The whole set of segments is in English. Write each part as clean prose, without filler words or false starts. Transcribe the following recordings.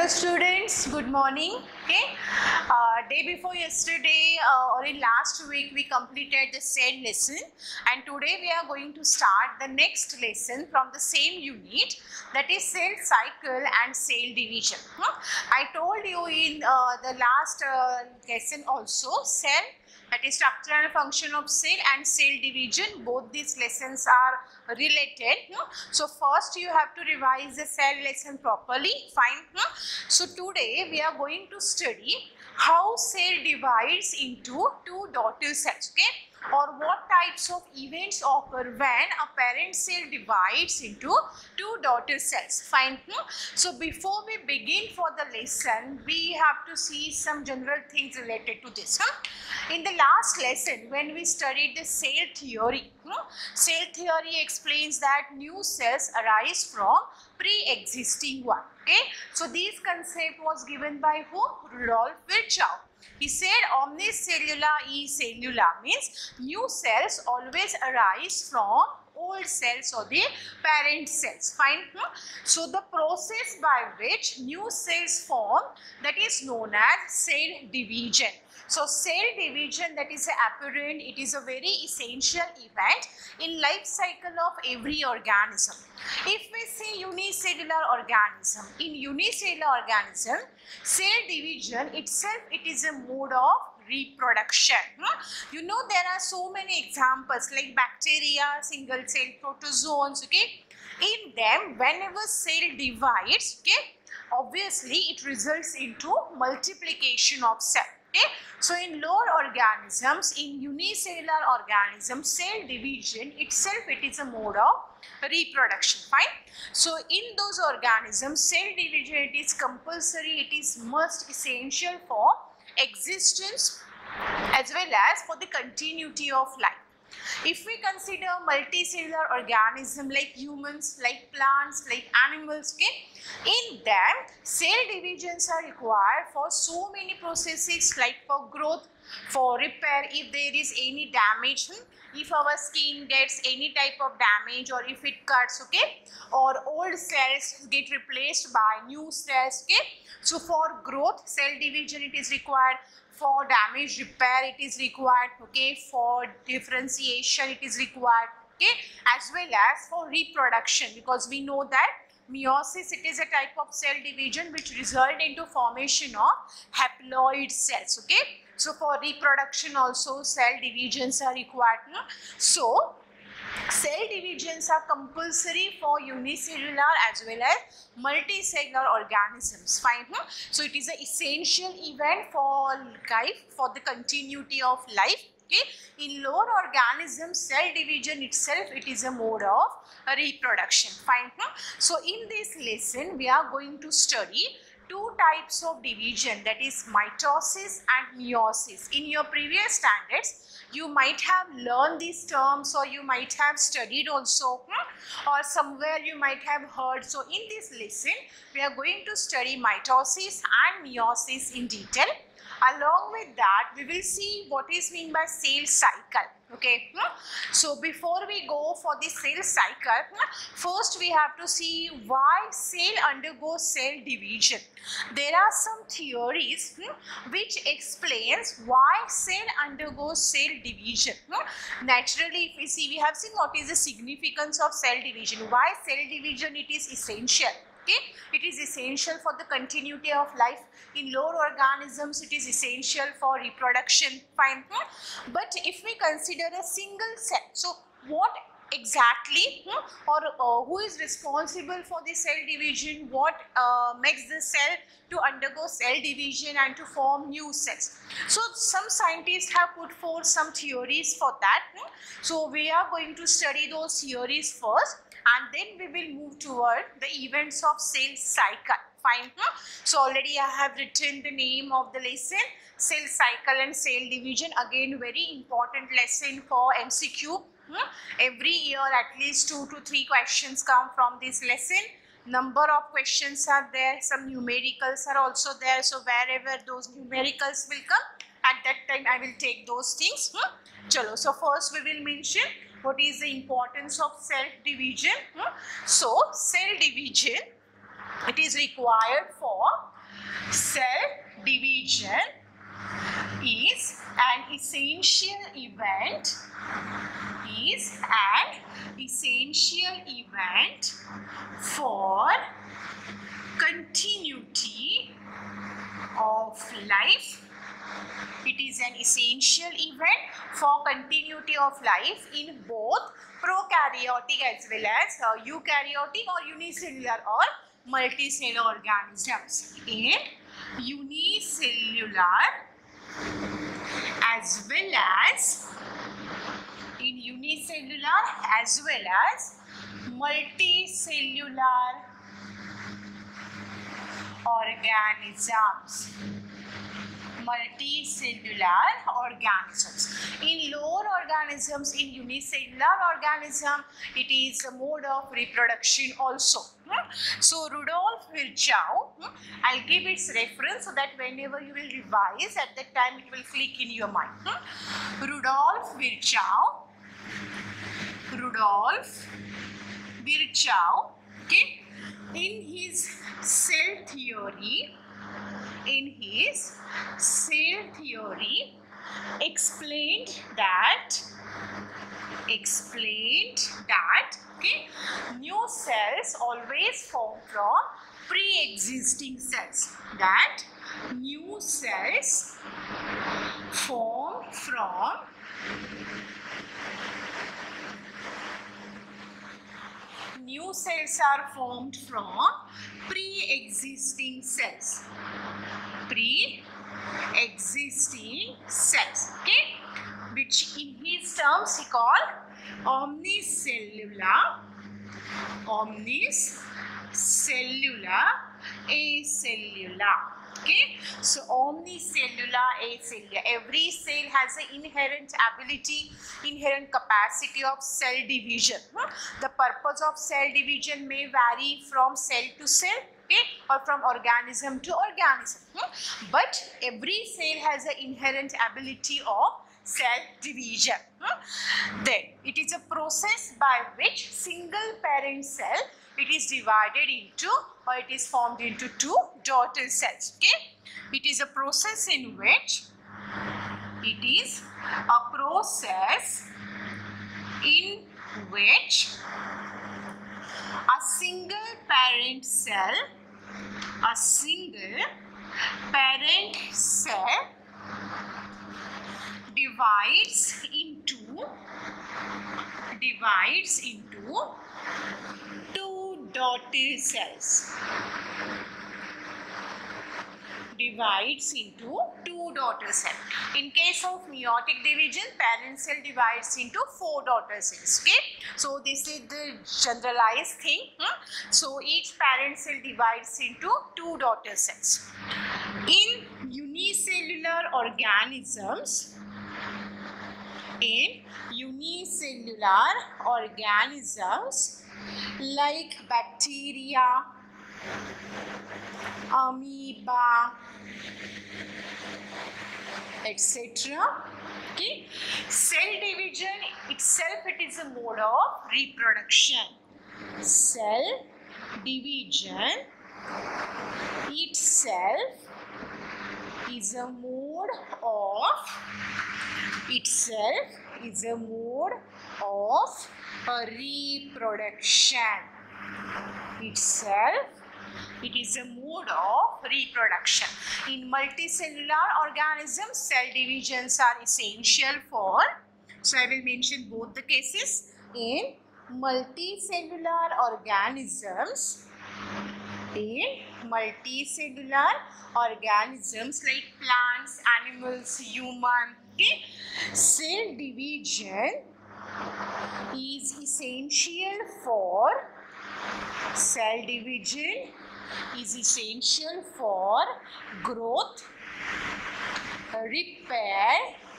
Hello students, good morning. Okay, day before yesterday or in last week we completed the cell lesson, and today we are going to start the next lesson from the same unit, that is cell cycle and cell division. I told you in the last lesson also, cell, that is structure and function of cell, and cell division, both these lessons are related. So first you have to revise the cell lesson properly. Fine. So today we are going to study how cell divides into two daughter cells, okay, or what types of events occur when a parent cell divides into two daughter cells. Fine. So before we begin for the lesson, we have to see some general things related to this. In the last lesson, when we studied the cell theory, cell theory explains that new cells arise from pre-existing one. Okay, so this concept was given by who? Rudolf Virchow. He said omnis cellula e cellula, means new cells always arise from old cells or the parent cells. Fine. So the process by which new cells form, that is known as cell division. So cell division, that is apparent, it is a very essential event in life cycle of every organism. If we see unicellular organism, in unicellular organism, cell division itself, it is a mode of reproduction. You know, there are so many examples like bacteria, single cell protozoans, okay. In them, whenever cell divides, okay, obviously it results into multiplication of cell. Okay. So in lower organisms, in unicellular organisms, cell division itself, it is a mode of reproduction. Fine. So in those organisms, cell division, it is compulsory, it is must essential for existence as well as for the continuity of life. If we consider multicellular organism like humans, like plants, like animals, okay, in them cell divisions are required for so many processes, like for growth, for repair if there is any damage, if our skin gets any type of damage, or if it cuts, okay, or old cells get replaced by new cells, okay. So for growth, cell division it is required. For damage repair it is required, okay. For differentiation it is required, okay, as well as for reproduction, because we know that meiosis, it is a type of cell division which result into formation of haploid cells, okay. So for reproduction also cell divisions are required. So cell divisions are compulsory for unicellular as well as multicellular organisms. Fine. So it is an essential event for life, for the continuity of life. Okay. In lower organisms, cell division itself, it is a mode of reproduction. Fine. So in this lesson, we are going to study two types of division, that is mitosis and meiosis. In your previous standards, you might have learned these terms, or you might have studied also, or somewhere you might have heard. So in this lesson, we are going to study mitosis and meiosis in detail. Along with that, we will see what is meant by cell cycle. Okay. So before we go for the cell cycle, first we have to see why cell undergoes cell division. There are some theories which explains why cell undergoes cell division. Naturally, if we see, we have seen what is the significance of cell division. Why cell division it is essential. Okay, it is essential for the continuity of life. In lower organisms, it is essential for reproduction. Fine. But if we consider a single cell, so what exactly or who is responsible for the cell division, what makes the cell to undergo cell division and to form new cells? So some scientists have put forth some theories for that. So we are going to study those theories first, and then we will move toward the events of cell cycle. Fine. So already I have written the name of the lesson, cell cycle and cell division. Again, very important lesson for MCQ. Every year at least 2 to 3 questions come from this lesson. Number of questions are there, some numericals are also there. So wherever those numericals will come, at that time I will take those things. Chalo. So first we will mention what is the importance of cell division. So cell division, it is required for Cell division is an essential event for continuity of life. It is an essential event for continuity of life in both prokaryotic as well as eukaryotic or unicellular or multicellular organisms. In unicellular as well as multicellular organisms. In lower organisms, in unicellular organism, it is a mode of reproduction also. So Rudolf Virchow, I'll give its reference so that whenever you will revise, at that time it will click in your mind. Rudolf Virchow, okay, in his cell theory, explained that okay, new cells always form from pre-existing cells. New cells are formed from pre-existing cells. Okay, which in his terms he called omnicellular, acellular. Okay, so omnicellular, acellular. Every cell has an inherent capacity of cell division. The purpose of cell division may vary from cell to cell, okay, or from organism to organism. But every cell has an inherent ability of cell division. Then it is a process by which single parent cell, it is divided into, or it is formed into two daughter cells. Okay, it is a process in which a single parent cell divides into two daughter cells. In case of meiotic division, parent cell divides into 4 daughter cells. Okay, so this is the generalized thing. So each parent cell divides into 2 daughter cells. In unicellular organisms, like bacteria, amoeba, etc. Okay, cell division itself, it is a mode of reproduction. Cell division itself is a mode of reproduction. It is a mode of reproduction. In multicellular organisms, cell divisions are essential for, so I will mention both the cases. In multicellular organisms, like plants, animals, human, okay, cell division is essential for growth, repair,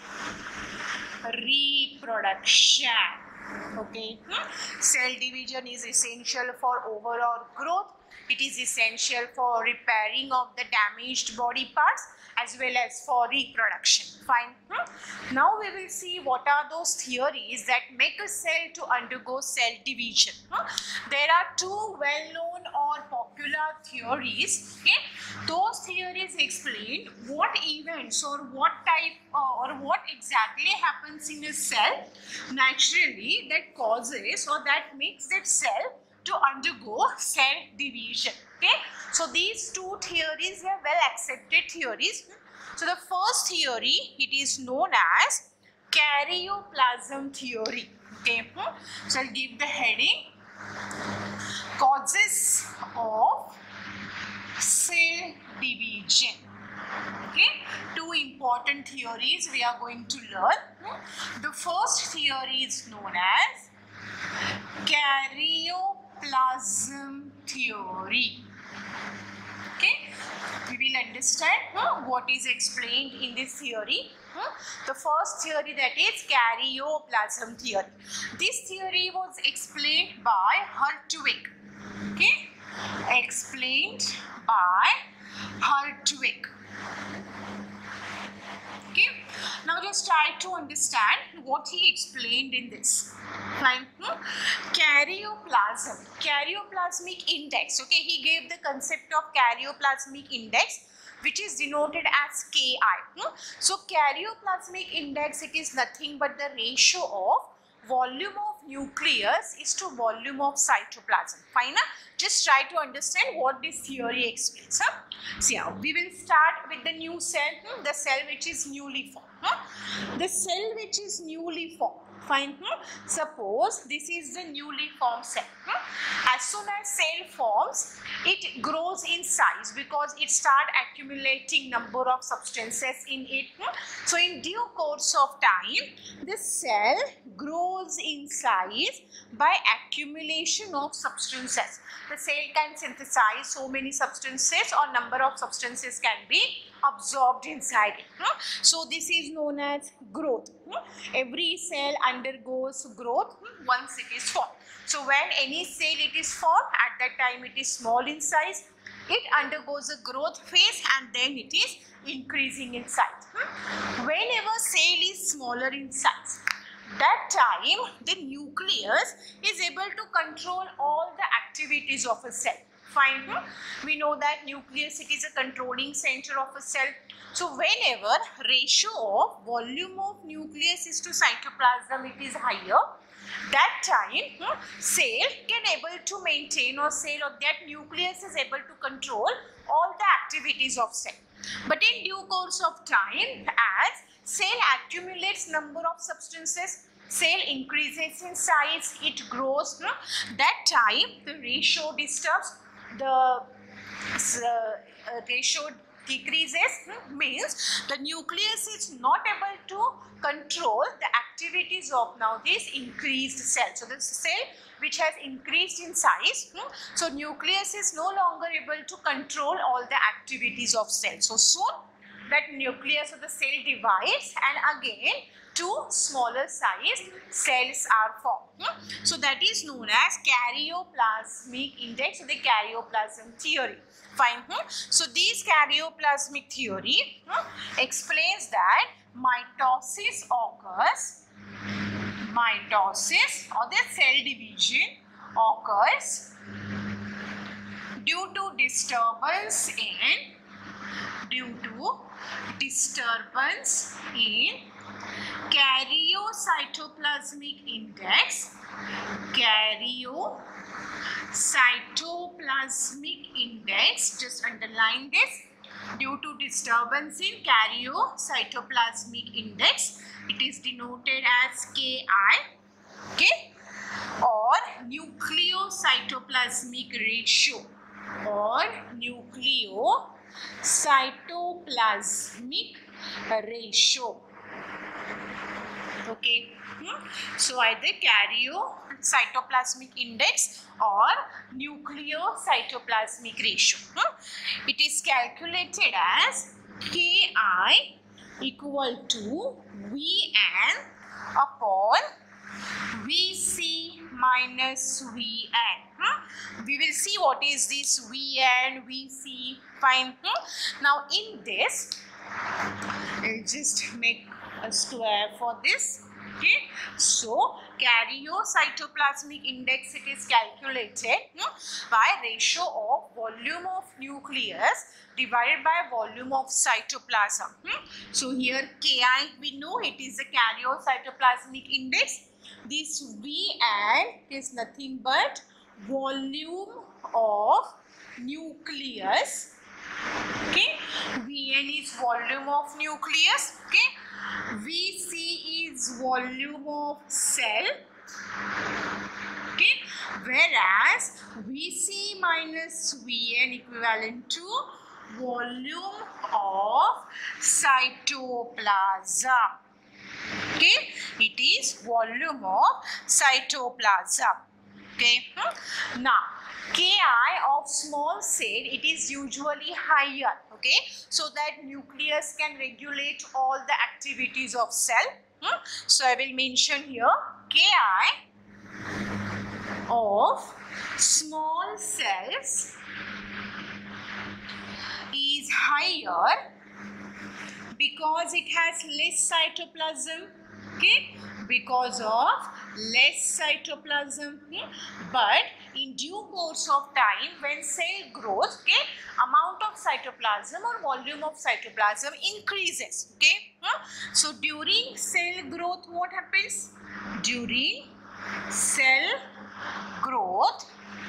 reproduction. Okay, cell division is essential for overall growth. It is essential for repairing of the damaged body parts as well as for reproduction. Fine. Now we will see what are those theories that make a cell to undergo cell division. There are two well-known or popular theories. Okay, Those theories explain what events or what type or what exactly happens in a cell naturally that causes or that makes that cell to undergo cell division. Okay, so these two theories are well accepted theories. So the first theory, it is known as karyoplasm theory. Okay, so I'll give the heading: causes of cell division. Okay, two important theories we are going to learn. The first theory is known as karyoplasm theory. Okay, we will understand what is explained in this theory. The first theory, that is karyoplasm theory. This theory was explained by Hertwig. Okay, explained by Hertwig. Okay, now just try to understand what he explained in this. Fine. Karyoplasmic index. Okay, he gave the concept of karyoplasmic index, which is denoted as Ki. So karyoplasmic index, it is nothing but the ratio of volume of nucleus is to volume of cytoplasm. Fine. Just try to understand what this theory explains. See, we will start with the new cell, the cell which is newly formed. The cell which is newly formed. Fine. Suppose this is the newly formed cell. As soon as cell forms, it grows in size because it starts accumulating number of substances in it. So in due course of time, the cell grows in size by accumulation of substances. The cell can synthesize so many substances, or number of substances can be absorbed inside it. So this is known as growth. Every cell undergoes growth once it is formed. So when any cell it is formed, at that time it is small in size. It undergoes a growth phase and then it is increasing in size. Whenever cell is smaller in size, that time the nucleus is able to control all the activities of a cell. Fine. We know that nucleus, it is a controlling center of a cell. So whenever ratio of volume of nucleus is to cytoplasm, it is higher, that time cell can able to maintain, or cell or that nucleus is able to control all the activities of cell. But in due course of time, as cell accumulates number of substances, cell increases in size, it grows. That time the ratio disturbs, the ratio decreases, means the nucleus is not able to control the activities of now this increased cell. So the cell which has increased in size, so nucleus is no longer able to control all the activities of cell. So soon that nucleus of the cell divides and again two smaller sized cells are formed. So that is known as karyoplasmic index, or the karyoplasm theory. Fine. So this karyoplasmic theory explains that mitosis occurs, mitosis or the cell division occurs due to disturbance in karyocytoplasmic index, karyocytoplasmic index, just underline this, due to disturbance in karyocytoplasmic index, it is denoted as Ki, okay, or nucleocytoplasmic ratio, or nucleocytoplasmic ratio. Okay, so either karyocytoplasmic index or nucleocytoplasmic ratio. It is calculated as Ki equal to Vn upon Vc minus Vn. We will see what is this Vn, Vc. Fine. Now in this, I'll just make a square for this. Okay, so karyocytoplasmic index, it is calculated by ratio of volume of nucleus divided by volume of cytoplasm. So here Ki, we know it is the karyocytoplasmic index. This Vn is nothing but volume of nucleus. Okay, Vn is volume of nucleus. Okay, Vc is volume of cell. Okay, whereas Vc minus Vn equivalent to volume of cytoplasm. Okay, it is volume of cytoplasm. Okay, now Ki of small cell, it is usually higher. Okay, so that nucleus can regulate all the activities of cell. So I will mention here Ki of small cells is higher because it has less cytoplasm. Okay, because of less cytoplasm. But in due course of time, when cell grows, okay, amount of cytoplasm or volume of cytoplasm increases. Okay, so during cell growth, what happens? During cell growth,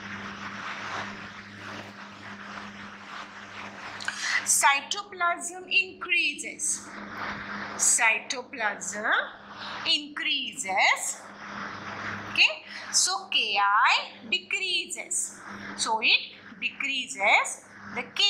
cytoplasm increases. Cytoplasm increases. Okay, so Ki decreases. So it decreases the Ki.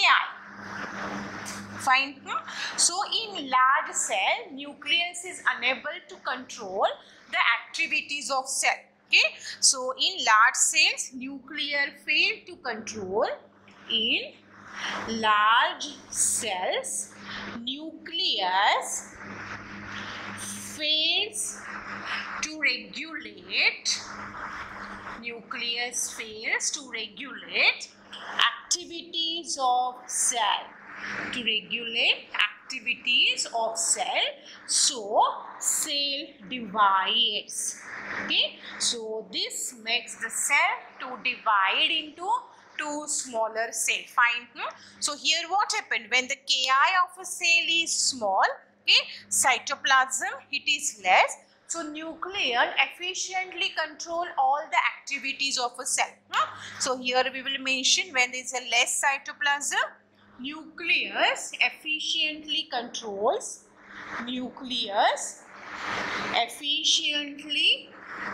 Fine. So in large cell, nucleus is unable to control the activities of cell. Okay, so in large cells, nucleus fail to control. In large cells, nucleus fails to regulate. Nucleus fails to regulate activities of cell. To regulate activities of cell, so cell divides. Okay, so this makes the cell to divide into two smaller cells. Fine. So here what happened? When the Ki of a cell is small, okay, cytoplasm, it is less. So nucleus efficiently control all the activities of a cell. So here we will mention when there is a less cytoplasm, nucleus efficiently controls. Nucleus efficiently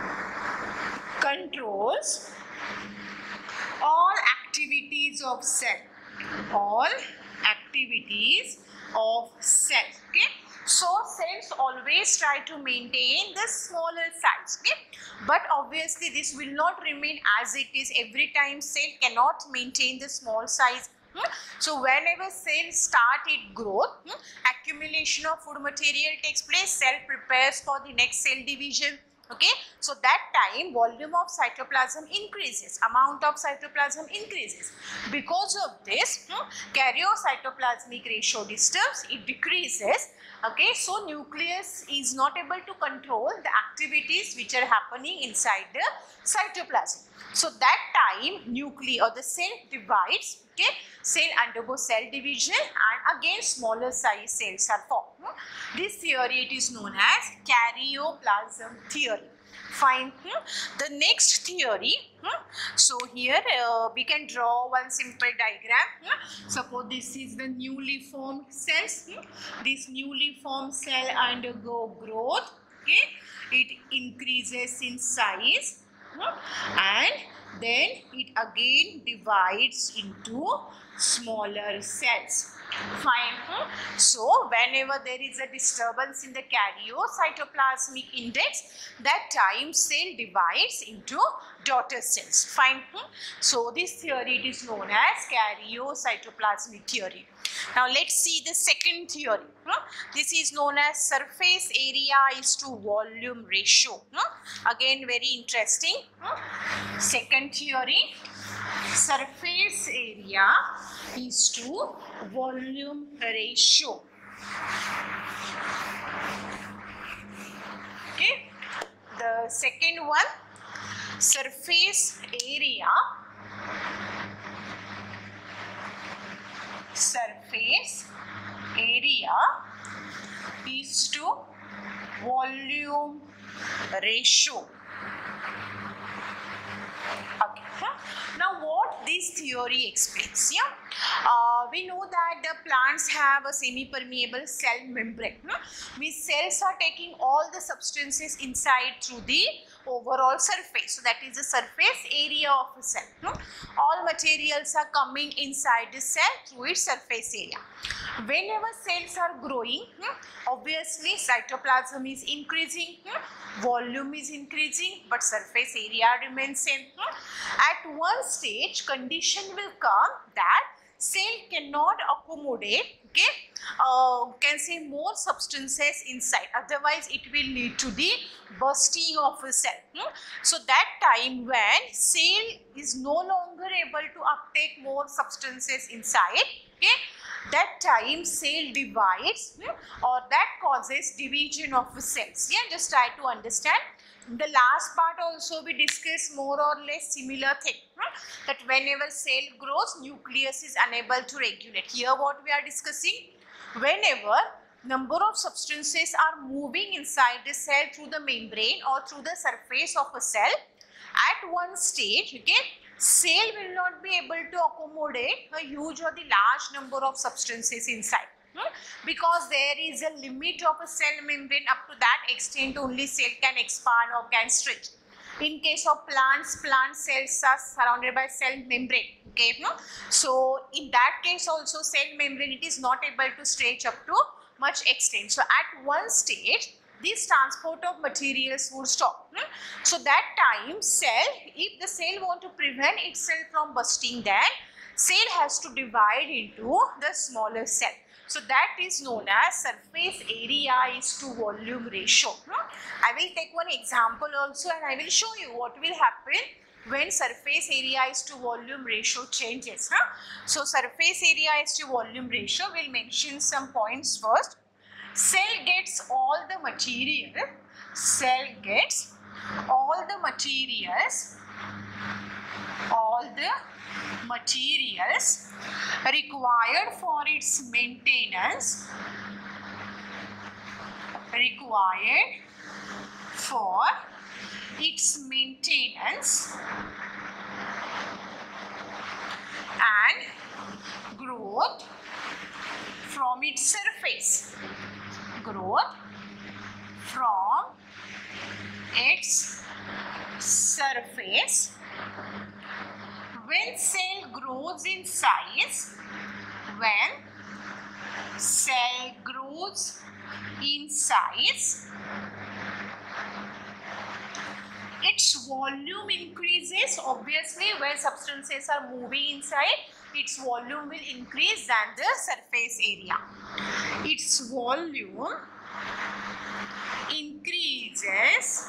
controls all activities of cell. All activities of cell. Okay, so cells always try to maintain the smaller size. Okay, but obviously this will not remain as it is. Every time cell cannot maintain the small size. So whenever cells start its growth, accumulation of food material takes place. Cell prepares for the next cell division. Okay, so that time volume of cytoplasm increases, amount of cytoplasm increases. Because of this, karyocytoplasmic ratio disturbs, it decreases. Okay, so nucleus is not able to control the activities which are happening inside the cytoplasm. So that time nucleus or the cell divides. Okay, cell undergoes cell division and again smaller size cells are formed. This theory, it is known as karyoplasm theory. Fine. The next theory, so here we can draw one simple diagram. Suppose this is the newly formed cells. This newly formed cell undergo growth. Okay, it increases in size and then it again divides into smaller cells. Fine. So whenever there is a disturbance in the karyocytoplasmic index, that time cell divides into daughter cells. Fine. So this theory, it is known as karyocytoplasmic theory. Now let's see the second theory. This is known as surface area is to volume ratio. Again very interesting. Second theory, surface area is to volume ratio. Okay, The second one, surface area. Surface area is to volume ratio. Okay. Now what this theory explains? We know that the plants have a semi-permeable cell membrane. These cells are taking all the substances inside through the overall surface. So that is the surface area of a cell. All materials are coming inside the cell through its surface area. Whenever cells are growing, obviously cytoplasm is increasing, volume is increasing, but surface area remains same. At one stage, condition will come that cell cannot accommodate, can say more substances inside, otherwise it will lead to the bursting of a cell. So that time when cell is no longer able to uptake more substances inside, that time cell divides, or that causes division of cells. Just try to understand. In the last part also we discussed more or less similar thing, that whenever cell grows, nucleus is unable to regulate. Here what we are discussing, whenever number of substances are moving inside the cell through the membrane or through the surface of a cell, at one stage, cell will not be able to accommodate a huge or the large number of substances inside. Because there is a limit of a cell membrane, up to that extent only cell can expand or can stretch. In case of plants, plant cells are surrounded by cell membrane. So in that case also cell membrane, it is not able to stretch up to much extent. So at one stage, this transport of materials would stop. So that time cell, if the cell want to prevent itself from bursting, then cell has to divide into the smaller cell. So that is known as surface area is to volume ratio. I will take one example also and I will show you what will happen when surface area is to volume ratio changes. So surface area is to volume ratio, we will mention some points first. Cell gets all the material, cell gets all the materials required for its maintenance, and growth from its surface. When cell grows in size, its volume increases. Obviously, when substances are moving inside, its volume will increase than the surface area. Its volume increases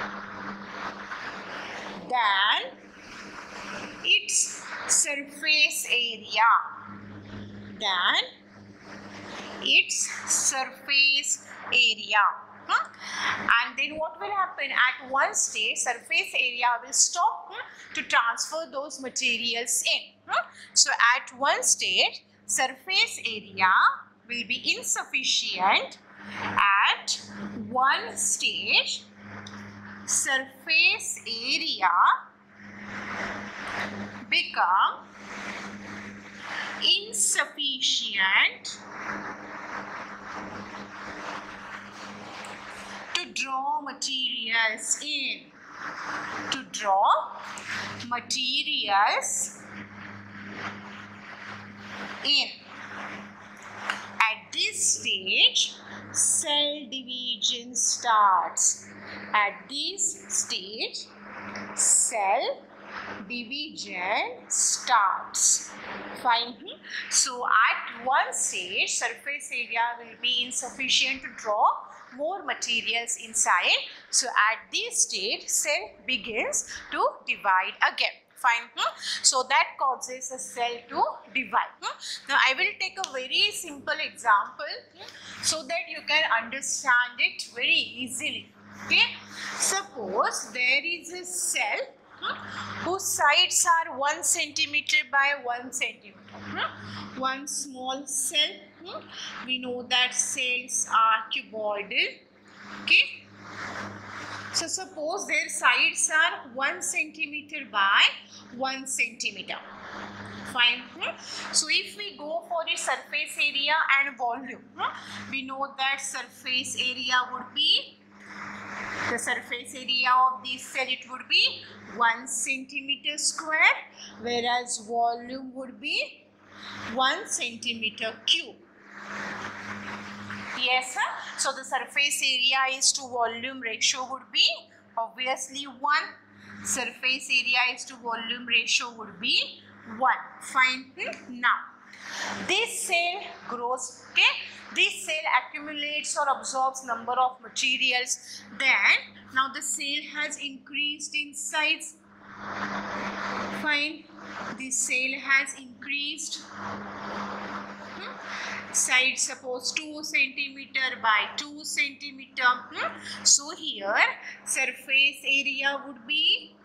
than its surface area. And then what will happen? At one stage, surface area will stop to transfer those materials in. So at one stage, surface area will be insufficient. At one stage, surface area become insufficient to draw materials in. At this stage, cell division starts. At this stage, cell division starts. Fine. So at one stage, surface area will be insufficient to draw more materials inside. So at this stage, cell begins to divide again. Fine. So that causes a cell to divide. Now I will take a very simple example so that you can understand it very easily. Okay, suppose there is a cell whose sides are 1 centimeter by 1 centimeter. One small cell. We know that cells are cuboidal. Okay. So suppose their sides are 1 centimeter by 1 centimeter. Fine. So if we go for the surface area and volume, we know that surface area would be, the surface area of this cell, it would be 1 centimeter square, whereas volume would be 1 centimeter cube. Yes, sir. So the surface area is to volume ratio would be obviously 1. Surface area is to volume ratio would be 1. Fine. Now, this cell grows. Okay. This cell accumulates or absorbs number of materials. Then, now the cell has increased in size. Fine. This cell has increased. Side suppose 2 centimeter by 2 centimeter. So here surface area would be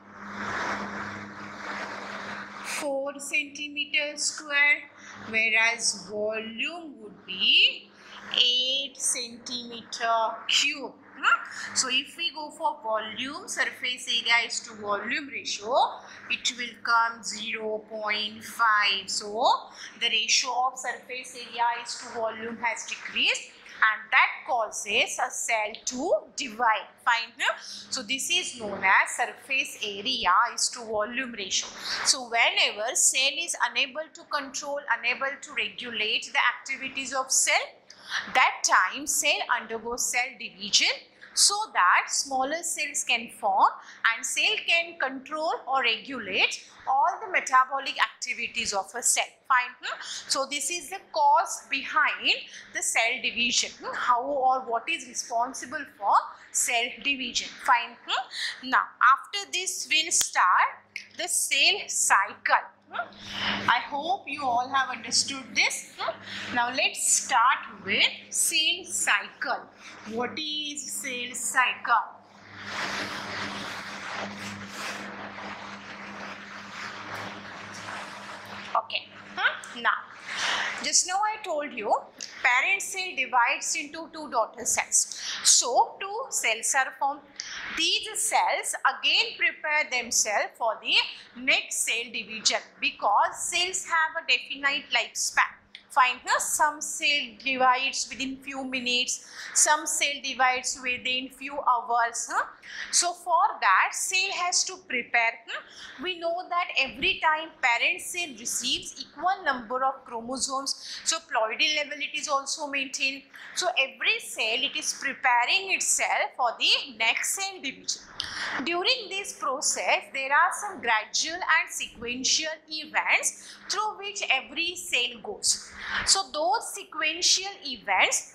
4 centimeter square, whereas volume would be 8 centimeter cube. So if we go for volume, surface area is to volume ratio, it will come 0.5. So the ratio of surface area is to volume has decreased, and that causes a cell to divide. Fine. So this is known as surface area is to volume ratio. So whenever cell is unable to control, unable to regulate the activities of cell, that time cell undergoes cell division, so that smaller cells can form and cell can control or regulate all the metabolic activities of a cell. Fine. So this is the cause behind the cell division. How or what is responsible for cell division. Fine. Now after this we'll start the cell cycle. I hope you all have understood this. Now let's start with cell cycle. What is cell cycle? Okay. Now, just now I told you parent cell divides into 2 daughter cells. So 2 cells are formed. These cells again prepare themselves for the next cell division because cells have a definite lifespan. Fine. Some cell divides within few minutes, some cell divides within few hours. So for that, cell has to prepare. We know that every time parent cell receives equal number of chromosomes, so ploidy level it is also maintained. So every cell, it is preparing itself for the next cell division. During this process, there are some gradual and sequential events through which every cell goes. So those sequential events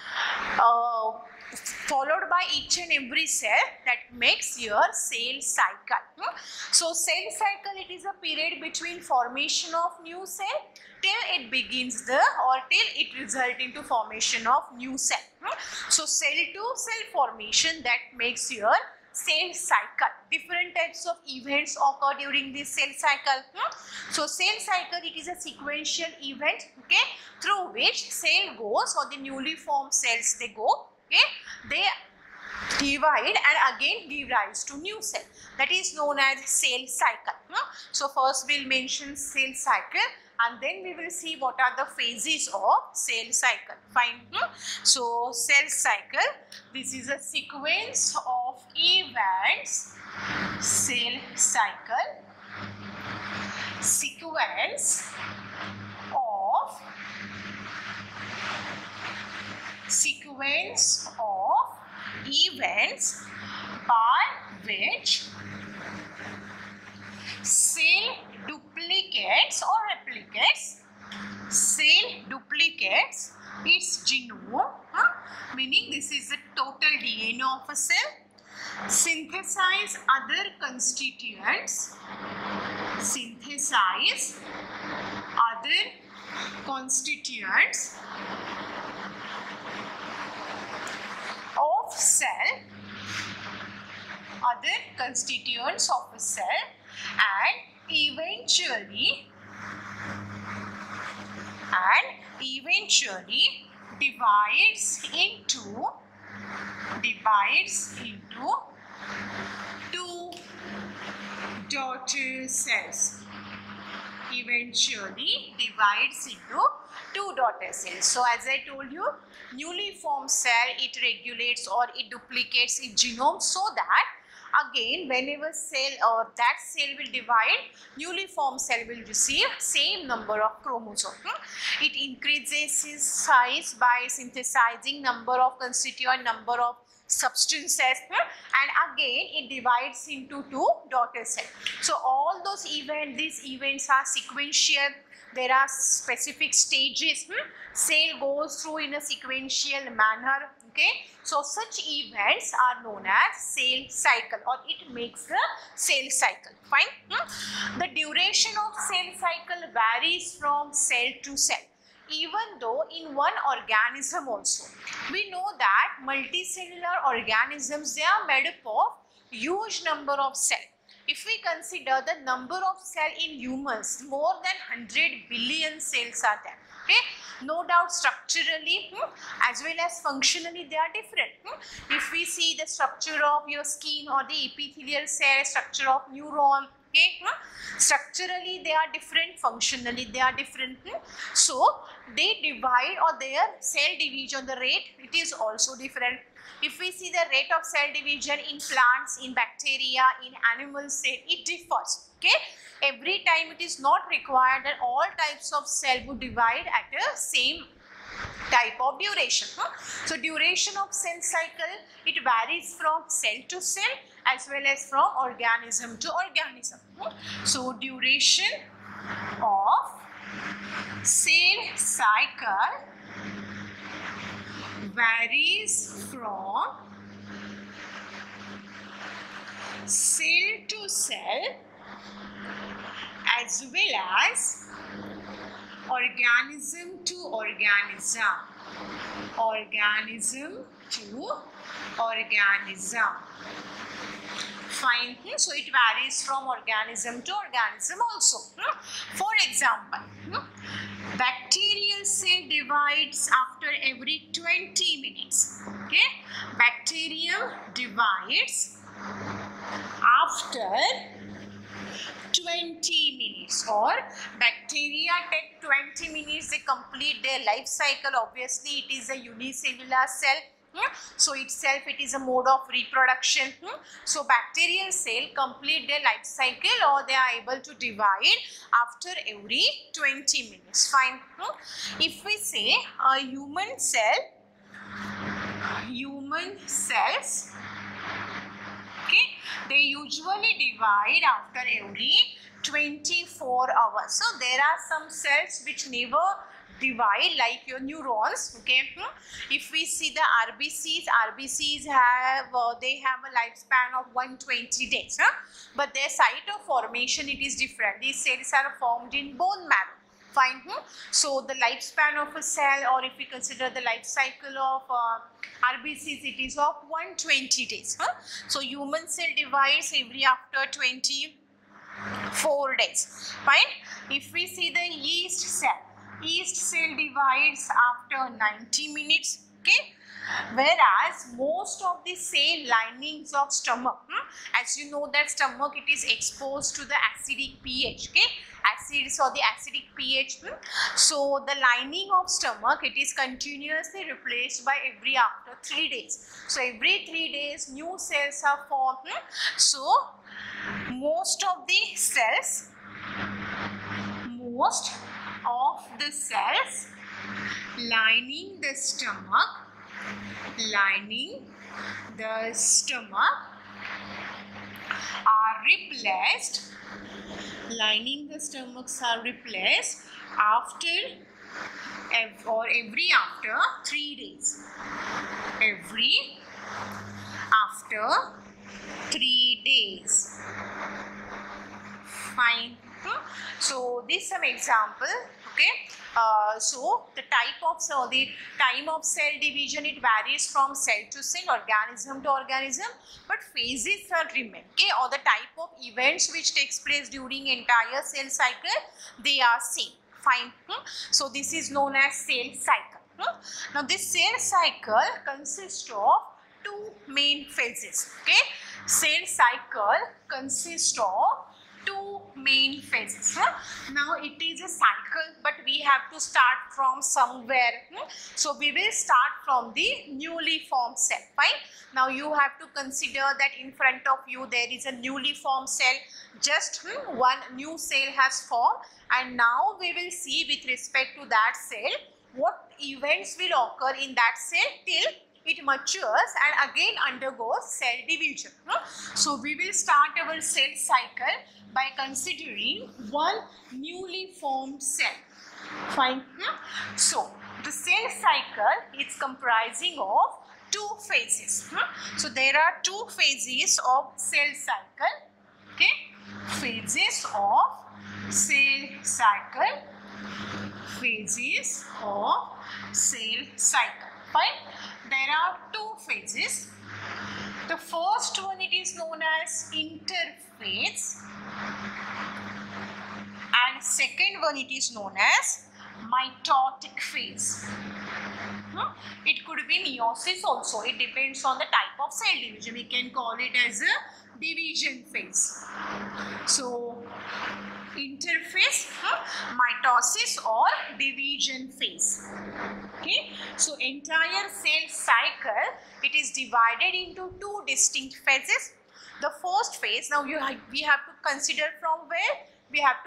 followed by each and every cell, that makes your cell cycle. So cell cycle, it is a period between formation of new cell till it begins the or till it result into formation of new cell. So cell to cell formation, that makes your cell cycle. Different types of events occur during this cell cycle. So cell cycle, it is a sequential event, okay, through which cell goes, or the newly formed cells they go, okay, they divide and again give rise to new cell. That is known as cell cycle. So first we'll mention cell cycle, and then we will see what are the phases of cell cycle. Fine. So cell cycle, this is a sequence of events. Cell cycle, sequence of events by which cell duplicates or replicates, cell duplicates its genome, meaning this is the total DNA of a cell, synthesize other constituents, synthesize other constituents of cell other constituents of a cell and eventually divides into two daughter cells. Eventually divides into two daughter cells. So as I told you, newly formed cell, it regulates or it duplicates its genome so that again whenever cell or that cell will divide, newly formed cell will receive same number of chromosomes. It increases its size by synthesizing number of constituent, number of substances, and again it divides into two daughter cells. So all those events, these events are sequential. There are specific stages. Cell goes through in a sequential manner. Okay, so such events are known as cell cycle, or it makes the cell cycle. Fine. The duration of cell cycle varies from cell to cell. Even though in one organism also, we know that multicellular organisms, they are made up of huge number of cells. If we consider the number of cells in humans, more than 100 billion cells are there. Okay, no doubt structurally as well as functionally they are different. If we see the structure of your skin or the epithelial cell, structure of neuron, okay, structurally they are different, functionally they are different. So they divide, or their cell division, the rate, it is also different. If we see the rate of cell division in plants, in bacteria, in animal cell, it differs. Okay, every time it is not required that all types of cell would divide at a same type of duration. So duration of cell cycle, it varies from cell to cell as well as from organism to organism. So duration of cell cycle varies from cell to cell as well as organism to organism. Organism to organism. Fine. So it varies from organism to organism also. For example, bacterial cell divides after every 20 minutes. Okay, bacterium divides after 20 minutes, or bacteria take 20 minutes, they complete their life cycle. Obviously it is a unicellular cell. So itself it is a mode of reproduction. So bacterial cell complete their life cycle, or they are able to divide after every 20 minutes. Fine. If we say a human cell, human cells, okay, they usually divide after every 24 hours. So there are some cells which never divide, like your neurons. Okay, if we see the RBCs have they have a lifespan of 120 days, but their site of formation, it is different. These cells are formed in bone marrow. Fine. So the lifespan of a cell, or if we consider the life cycle of RBCs, it is of 120 days. So human cell divides every after 24 days. Fine. If we see the yeast cell divides after 90 minutes. Okay, whereas most of the cell linings of stomach, as you know that stomach, it is exposed to the acidic pH. Okay, acids or the acidic pH. So the lining of stomach, it is continuously replaced by every after 3 days. So every 3 days new cells are formed. So most of the cells lining the stomach are replaced. Lining the stomachs are replaced after every after 3 days. Every after 3 days. Fine. So this is some example. Okay, so the time of cell division, it varies from cell to cell, organism to organism, but phases are remain. Okay, or the type of events which takes place during entire cell cycle, they are same. Fine. So this is known as cell cycle. Now this cell cycle consists of two main phases. Okay, cell cycle consists of two main phases. Now it is a cycle, but we have to start from somewhere. So we will start from the newly formed cell. Fine. Now you have to consider that in front of you there is a newly formed cell. Just one new cell has formed, and now we will see with respect to that cell what events will occur in that cell till it matures and again undergoes cell division. So we will start our cell cycle by considering one newly formed cell. Fine. So the cell cycle is comprising of two phases. So there are two phases of cell cycle. Okay, phases of cell cycle. Phases of cell cycle. Fine. There are two phases. The first one, it is known as interphase, and second one, it is known as mitotic phase. It could be meiosis also. It depends on the type of cell division. We can call it as a division phase. So interphase, mitosis, or division phase. Okay, so entire cell cycle, it is divided into two distinct phases. The first phase, now we have to consider from where? We have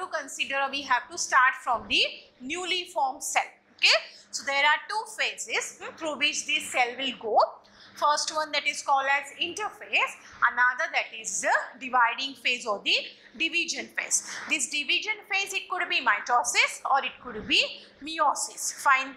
to start from the newly formed cell. Okay, so there are two phases through which this cell will go. First one, that is called as interphase, another that is the dividing phase or the division phase. This division phase, it could be mitosis or it could be meiosis. Fine.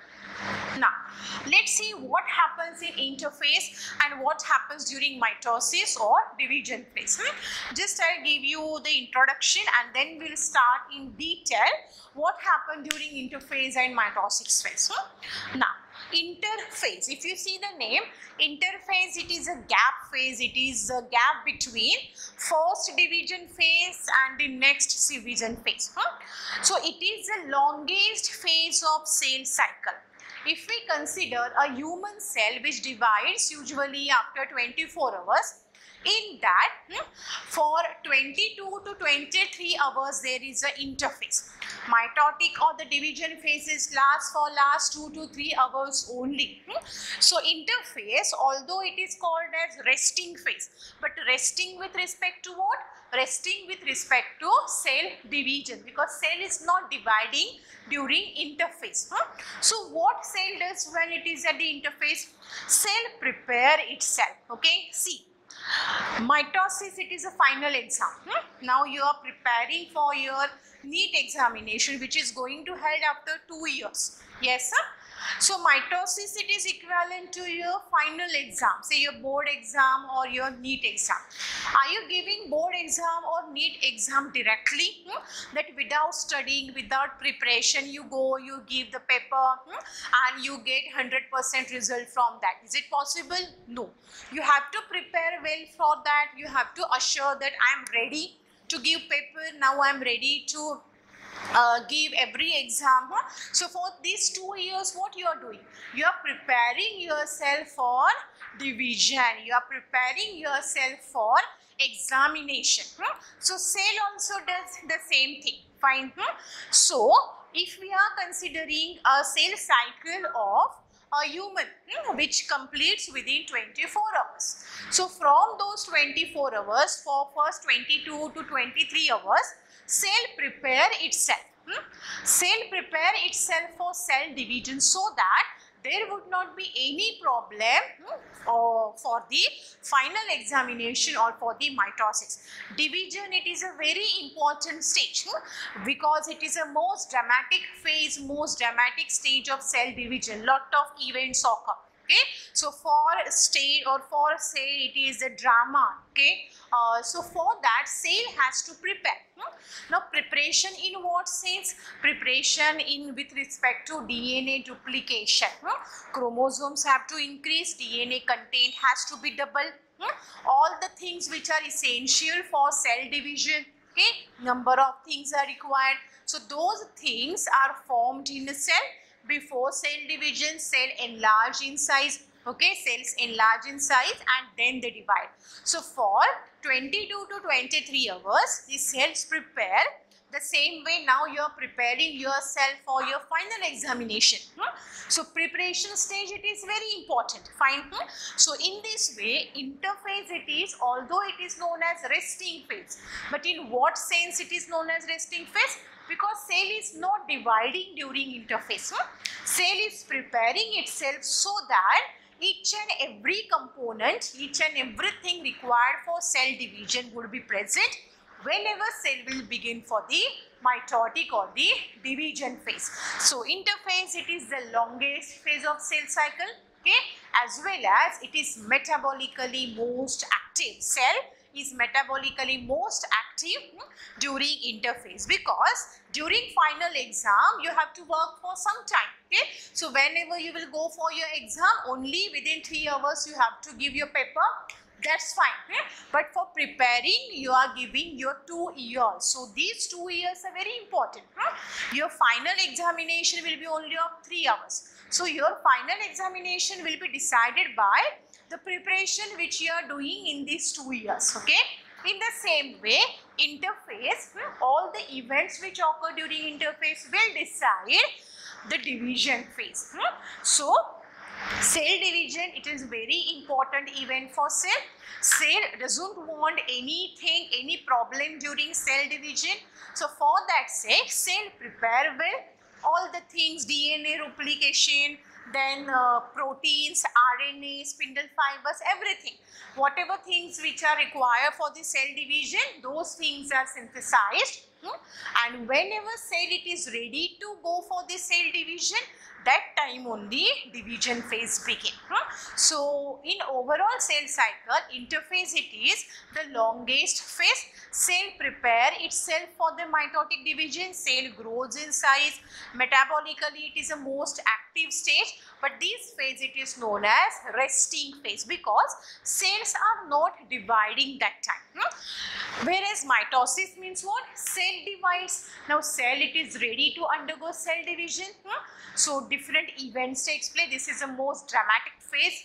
Now let's see what happens in interphase and what happens during mitosis or division phase. Just I'll give you the introduction and then we'll start in detail what happened during interphase and mitosis phase. Now interphase, if you see the name interphase, it is a gap phase. It is a gap between first division phase and the next division phase. So it is the longest phase of cell cycle. If we consider a human cell which divides usually after 24 hours, in that for 22 to 23 hours there is an interphase. Mitotic or the division phases last 2 to 3 hours only. So interphase, although it is called as resting phase, but resting with respect to what? Resting with respect to cell division, because cell is not dividing during interphase. So what cell does when it is at the interphase? Cell prepare itself. Okay, see, mitosis, it is a final exam. Now you are preparing for your NEET examination, which is going to held after 2 years. Yes, sir? So mitosis, it is equivalent to your final exam, say your board exam or your NEET exam. Are you giving board exam or NEET exam directly? That without studying, without preparation, you go, you give the paper and you get 100% result from that. Is it possible? No. You have to prepare well for that. You have to assure that I am ready to give paper. Now I am ready to give every exam. So for these 2 years, what you are doing? You are preparing yourself for division. You are preparing yourself for examination. So cell also does the same thing. Fine. So if we are considering a cell cycle of a human which completes within 24 hours. So from those 24 hours, for first 22 to 23 hours, cell prepare itself. Cell prepare itself for cell division so that there would not be any problem for the final examination or for the mitosis. Division, it is a very important stage because it is a most dramatic phase, most dramatic stage of cell division. Lot of events occur. Okay, so for stage or for cell it is a drama. Okay, so for that cell has to prepare. Now preparation in what sense? Preparation in with respect to DNA duplication. Chromosomes have to increase, DNA content has to be double. All the things which are essential for cell division. Okay, number of things are required. So those things are formed in a cell. Before cell division, cell enlarge in size. Okay, cells enlarge in size and then they divide. So for 22 to 23 hours, the cells prepare. The same way now you are preparing yourself for your final examination. So preparation stage, it is very important. Fine. So in this way, interphase it is, although it is known as resting phase. But in what sense it is known as resting phase? Because cell is not dividing during interphase. Cell is preparing itself so that each and every component, each and everything required for cell division would be present whenever cell will begin for the mitotic or the division phase. So interphase, it is the longest phase of cell cycle, okay, as well as it is metabolically most active. Cell is metabolically most active during interphase, because during final exam you have to work for some time. Okay, so whenever you will go for your exam, only within 3 hours you have to give your paper. That's fine. Okay? But for preparing, you are giving your 2 years. So these 2 years are very important. Your final examination will be only of 3 hours. So your final examination will be decided by the preparation which you are doing in these 2 years. Okay. In the same way, interphase, all the events which occur during interphase will decide the division phase. So cell division, it is very important event for cell. Cell doesn't want anything, any problem during cell division. So for that sake, cell prepare well all the things, DNA replication, then proteins, RNA, spindle fibers, everything. Whatever things which are required for the cell division, those things are synthesized. And whenever cell it is ready to go for the cell division, that time only division phase begin. So in overall cell cycle, interphase it is the longest phase. Cell prepare itself for the mitotic division, cell grows in size, metabolically it is the most active stage, but this phase it is known as resting phase, because cells are not dividing that time. Whereas mitosis means what? Cell divides. Now cell it is ready to undergo cell division. So different events takes place. This is the most dramatic phase.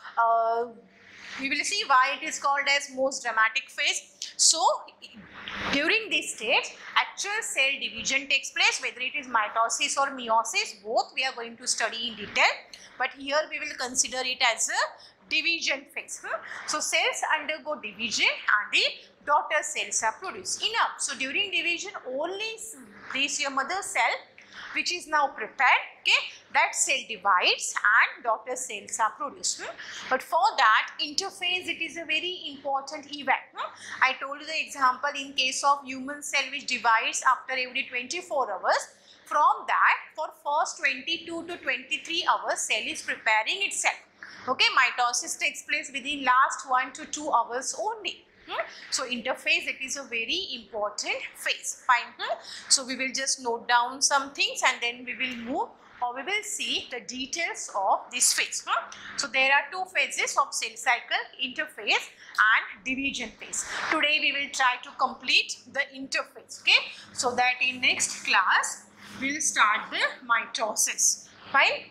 We will see why it is called as most dramatic phase. So during this stage, actual cell division takes place, whether it is mitosis or meiosis, both we are going to study in detail. But here we will consider it as a division phase. So cells undergo division and the daughter cells are produced. Enough. So during division, only this your mother cell which is now prepared, okay, that cell divides and daughter cells are produced. But for that interphase, it is a very important event. I told you the example in case of human cell which divides after every 24 hours. From that, for first 22 to 23 hours, cell is preparing itself. Okay, mitosis takes place within last 1 to 2 hours only. So interphase, it is a very important phase. Fine. So we will just note down some things and then we will move, or we will see the details of this phase. So there are two phases of cell cycle, interphase and division phase. Today we will try to complete the interphase. Okay. So that in next class we will start the mitosis. Fine.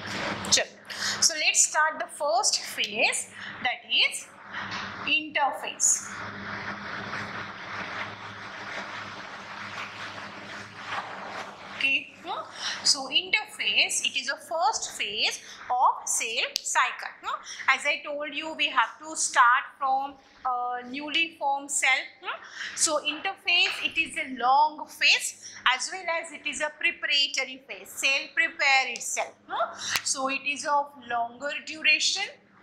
So let's start the first phase, that is interphase. Okay. So interphase, it is the first phase of cell cycle. As I told you, we have to start from newly formed cell. So interphase, it is a long phase as well as it is a preparatory phase. Cell prepare itself. So it is of longer duration.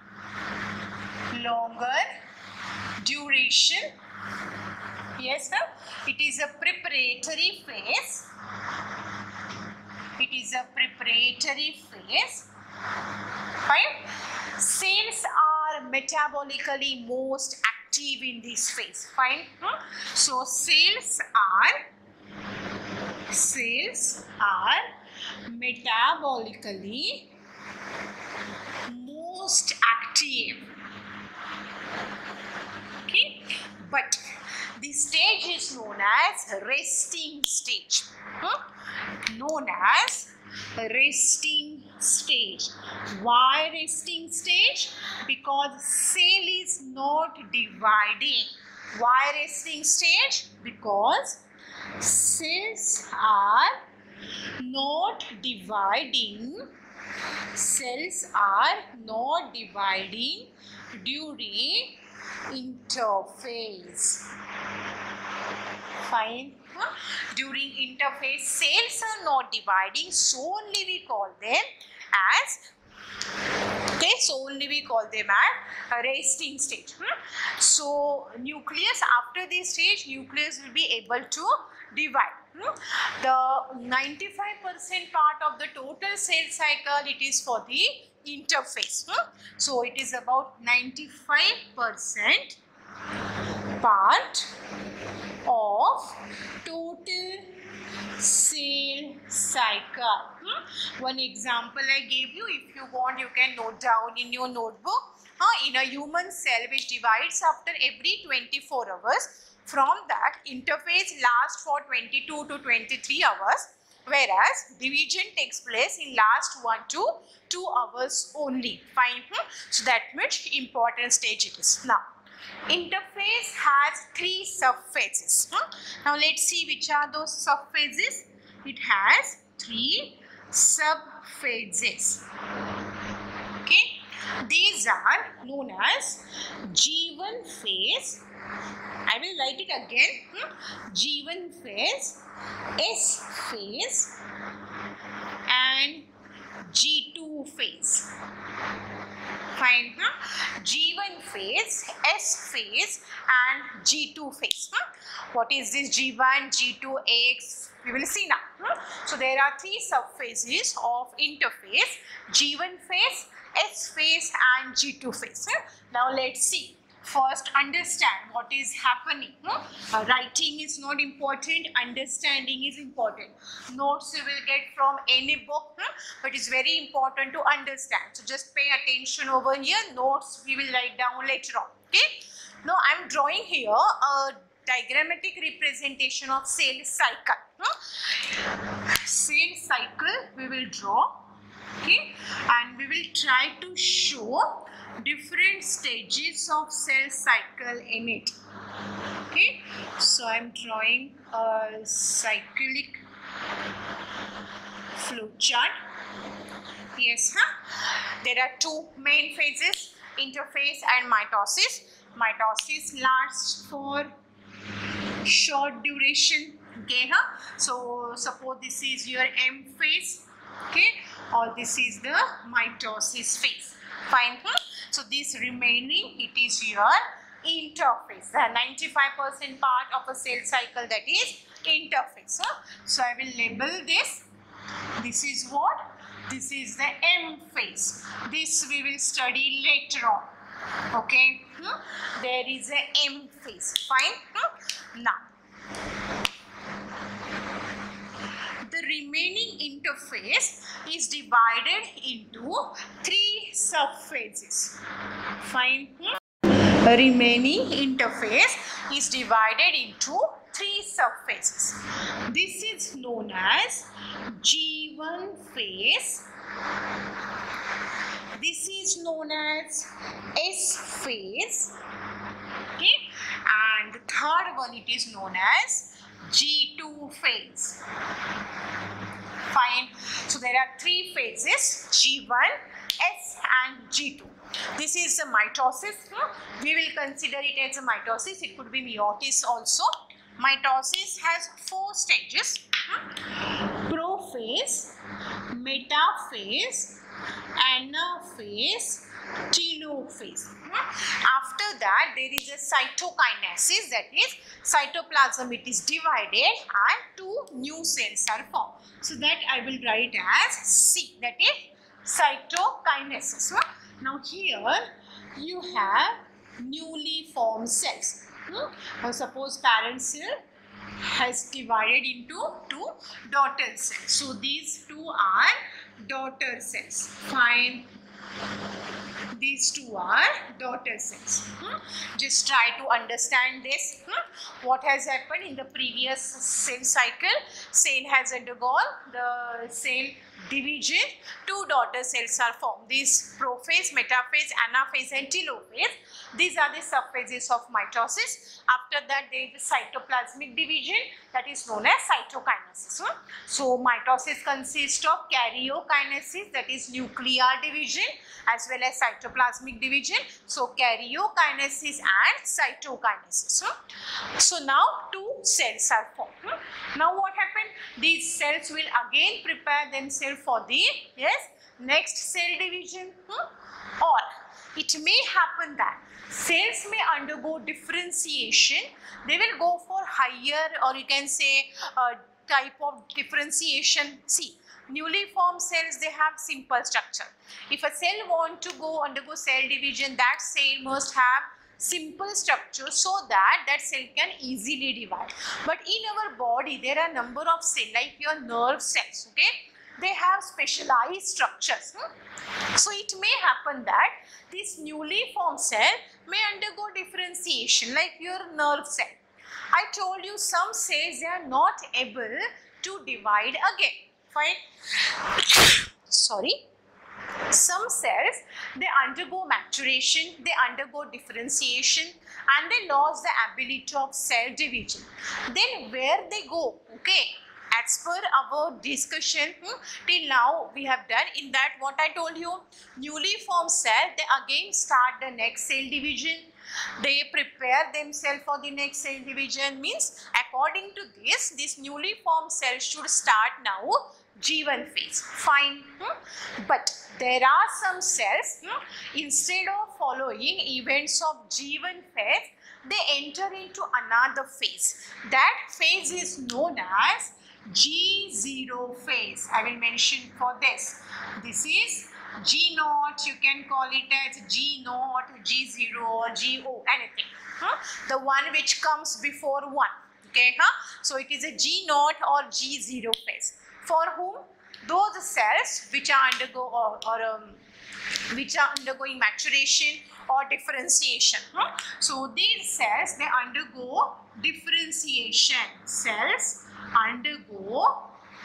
Yes, sir. It is a preparatory phase. It is a preparatory phase Fine. Cells are metabolically most active in this phase. Fine. So cells are metabolically most active. Okay, but the stage is known as resting stage. Known as resting stage. Why resting stage? Because cell is not dividing. Why resting stage? Because cells are not dividing. Cells are not dividing during interphase. Fine. During interphase, cells are not dividing, so only we call them as resting stage. So nucleus, after this stage, nucleus will be able to divide. The 95% part of the total cell cycle, it is for the interphase. So it is about 95% part of total cell cycle. One example I gave you. If you want, you can note down in your notebook. In a human cell which divides after every 24 hours, from that interphase lasts for 22 to 23 hours, whereas division takes place in last 1 to 2 hours only. Fine. So that much important stage it is. Now, interphase has 3 subphases. Now let's see which are those subphases. It has 3 subphases. Okay, these are known as G1 phase. I will write it again. G1 phase, S phase, and G2 phase. Fine. G1 phase, S phase, and G2 phase. What is this G1, G2, X? We will see now. So there are 3 subphases of interphase: G1 phase, S phase, and G2 phase. Now let's see. First, understand what is happening. Writing is not important, understanding is important. Notes you will get from any book, but it's very important to understand. So just pay attention over here. Notes we will write down later on. Okay. Now I am drawing here a diagrammatic representation of cell cycle. Cell cycle we will draw. Okay, and we will try to show different stages of cell cycle in it. Okay, so I am drawing a cyclic flow chart. Yes, there are 2 main phases: interphase and mitosis. Mitosis lasts for short duration. Okay, so suppose this is your M phase. Okay, or this is the mitosis phase. Fine. So this remaining, it is your interphase. The 95% part of a cell cycle, that is interphase. So I will label this. This is what? This is the M phase. This we will study later on. Okay. There is a M phase. Fine. Now, the remaining interphase is divided into 3 subphases. Fine. The remaining interphase is divided into 3 subphases. This is known as G1 phase. This is known as S phase. Okay. And the third one, it is known as G2 phase. Fine. So there are 3 phases: G1, S, and G2. This is the mitosis. We will consider it as a mitosis. It could be meiosis also. Mitosis has 4 stages: prophase, metaphase, anaphase, telophase. After that, there is a cytokinesis, that is cytoplasm, it is divided and 2 new cells are formed. So that I will write as C, that is cytokinesis. Now here you have newly formed cells. Now suppose parent cell has divided into two daughter cells. So these two are daughter cells. Fine. These two are daughter cells. Just try to understand this. What has happened in the previous cell cycle? Cell has undergone the cell division. Two daughter cells are formed. These prophase, metaphase, anaphase and telophase. These are the subphases of mitosis. After that there is the cytoplasmic division, that is known as cytokinesis. So mitosis consists of karyokinesis, that is nuclear division, as well as cytoplasmic division. So karyokinesis and cytokinesis. So now two cells are formed. Now what happened? These cells will again prepare themselves for the next cell division. Or it may happen that cells may undergo differentiation. They will go for higher, or you can say type of differentiation. See, newly formed cells, they have simple structure. If a cell want to undergo cell division, that cell must have simple structure so that that cell can easily divide. But in our body there are number of cells, like your nerve cells, okay? They have specialized structures. So it may happen that this newly formed cell may undergo differentiation, like your nerve cell. I told you some cells they are not able to divide again. Fine. Sorry. Some cells, they undergo maturation, they undergo differentiation, and they lost the ability of cell division. Then where they go? Okay. As per our discussion till now we have done, in that what I told you, newly formed cell, they again start the next cell division. They prepare themselves for the next cell division. Means according to this newly formed cell should start now G1 phase. Fine. But there are some cells, instead of following events of G1 phase, they enter into another phase. That phase is known as G0 phase. I will mention for this. This is G0, you can call it as G0, G0 or GO, anything. The one which comes before 1. Okay, so it is a G0 or G0 phase. For whom? Those cells which are which are undergoing maturation or differentiation. So these cells, they undergo differentiation. Cells undergo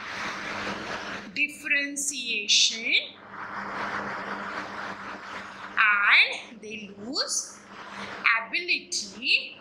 differentiation and they lose ability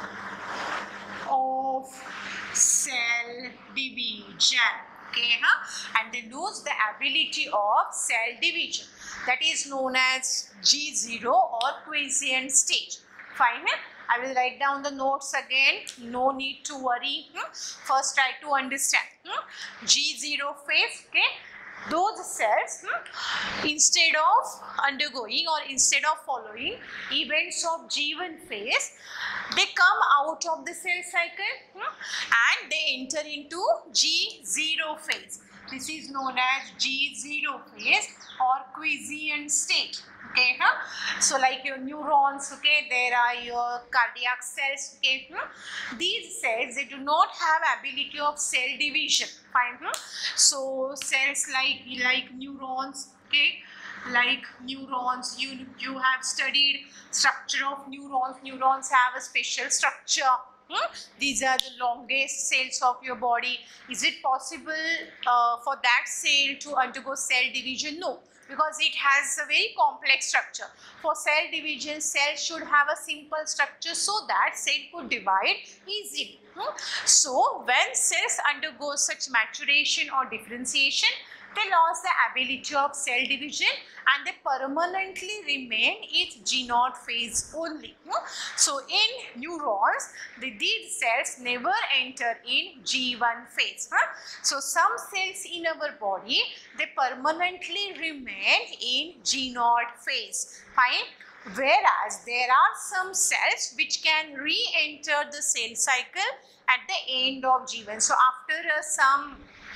of cell division. Okay, and they lose the ability of cell division. That is known as G0 or quiescent stage. Fine. I will write down the notes again. No need to worry. First try to understand. G0 phase. Okay. Those cells, instead of undergoing or instead of following events of G1 phase, they come out of the cell cycle and they enter into G0 phase. This is known as G0 phase or quiescent state. Okay, so like your neurons, okay, there are your cardiac cells, okay. These cells, they do not have ability of cell division. Fine. So cells like neurons, okay, like neurons, you have studied structure of neurons. Neurons have a special structure. These are the longest cells of your body. Is it possible for that cell to undergo cell division? No, because it has a very complex structure. For cell division, cell should have a simple structure so that cell could divide easily. So when cells undergo such maturation or differentiation, they lost the ability of cell division and they permanently remain in G0 phase only. So in neurons, these cells never enter in G1 phase. So some cells in our body, they permanently remain in G0 phase. Fine. Whereas there are some cells which can re-enter the cell cycle at the end of G1. So after some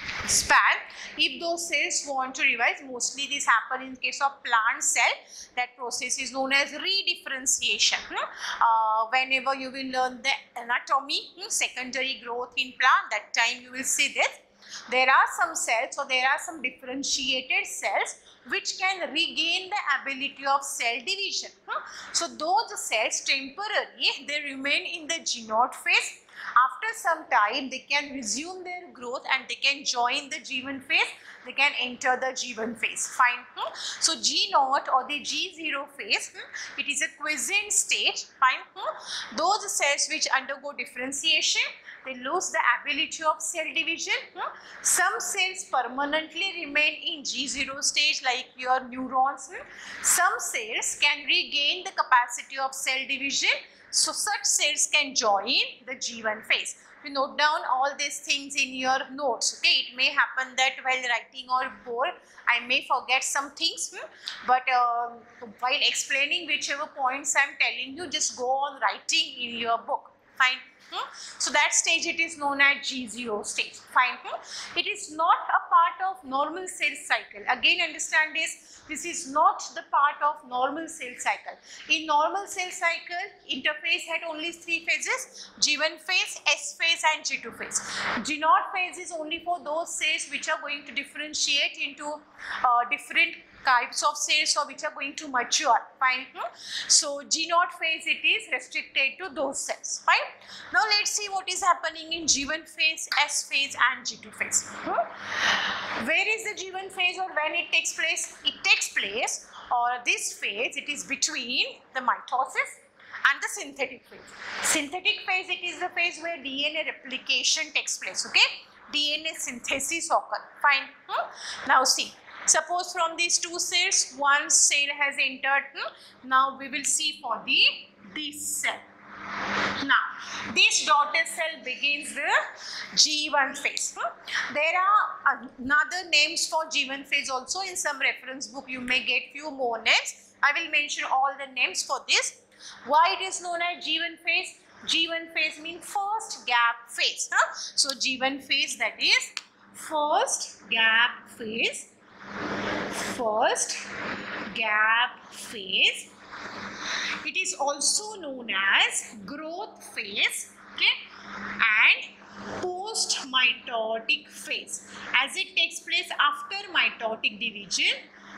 span. If those cells want to revise, mostly this happen in case of plant cell. That process is known as redifferentiation. Whenever you will learn the anatomy, secondary growth in plant, that time you will see this. There are some cells, or there are some differentiated cells which can regain the ability of cell division. So those cells temporarily, they remain in the G0 phase. After some time, they can resume their growth and they can join the G1 phase. They can enter the G1 phase. Fine. So G0 or the G0 phase, it is a quiescent stage. Fine. Those cells which undergo differentiation, they lose the ability of cell division. Some cells permanently remain in G0 stage, like your neurons. Some cells can regain the capacity of cell division. So such cells can join the G1 phase. You note down all these things in your notes. Okay, it may happen that while writing or board, I may forget some things, but while explaining whichever points I am telling you, just go on writing in your book. Fine. So that stage, it is known as G0 stage. Fine. It is not a part of normal cell cycle. Again, understand this is not the part of normal cell cycle. In normal cell cycle, interphase had only 3 phases: G1 phase, S phase and G2 phase. G0 phase is only for those cells which are going to differentiate into different types of cells, or which are going to mature. Fine. So G0 phase, it is restricted to those cells. Fine. Now let's see what is happening in G1 phase, S phase and G2 phase. Where is the G1 phase, or when it takes place? It takes place, or this phase, it is between the mitosis and the synthetic phase. Synthetic phase, it is the phase where DNA replication takes place. Okay, DNA synthesis occurs. Fine. Now see, suppose from these 2 cells, one cell has entered. Now we will see for this cell. Now this daughter cell begins the G1 phase. There are another names for G1 phase also. In some reference book you may get few more names. I will mention all the names for this. Why it is known as G1 phase? G1 phase means first gap phase. So G1 phase, that is first gap phase. First gap phase. It is also known as growth phase, okay, and post-mitotic phase, as it takes place after mitotic division.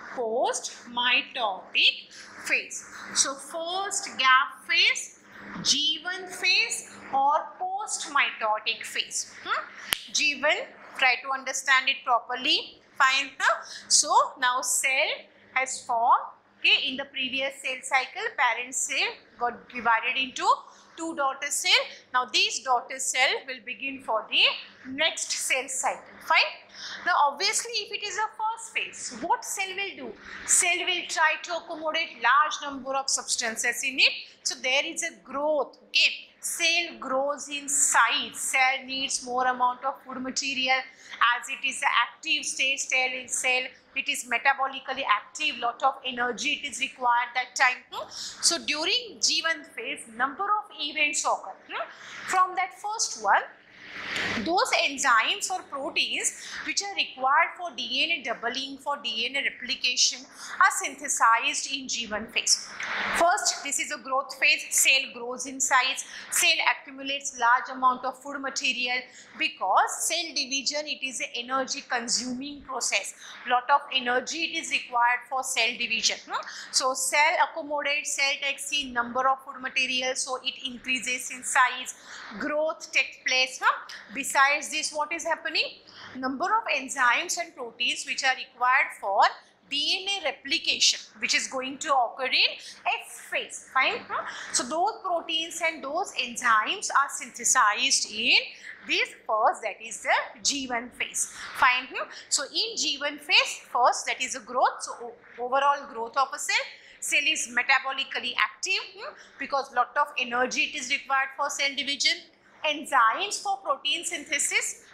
Post-mitotic phase. So first gap phase, G1 phase, or post-mitotic phase. G1, try to understand it properly. Fine. So now cell has formed. Okay, in the previous cell cycle, parent cell got divided into 2 daughter cell. Now these daughter cell will begin for the next cell cycle. Fine. Now obviously, if it is a first phase, what cell will do? Cell will try to accommodate large number of substances in it. So there is a growth. Okay, cell grows in size. Cell needs more amount of food material, as it is an active stage cell. It is metabolically active, lot of energy it is required that time. So during G1 phase, number of events occur. From that first one, those enzymes or proteins which are required for DNA doubling, for DNA replication, are synthesized in G1 phase. First, this is a growth phase. Cell grows in size. Cell accumulates large amount of food material, because cell division, it is an energy consuming process. Lot of energy it is required for cell division. So cell accommodates, cell takes in number of food material, so it increases in size. Growth takes place. Besides this, what is happening? Number of enzymes and proteins which are required for DNA replication, which is going to occur in F phase. Fine. So those proteins and those enzymes are synthesized in this first, that is the G1 phase. Fine. So in G1 phase, first, that is a growth. So overall growth of a cell. Cell is metabolically active, because lot of energy it is required for cell division. Enzymes for protein synthesis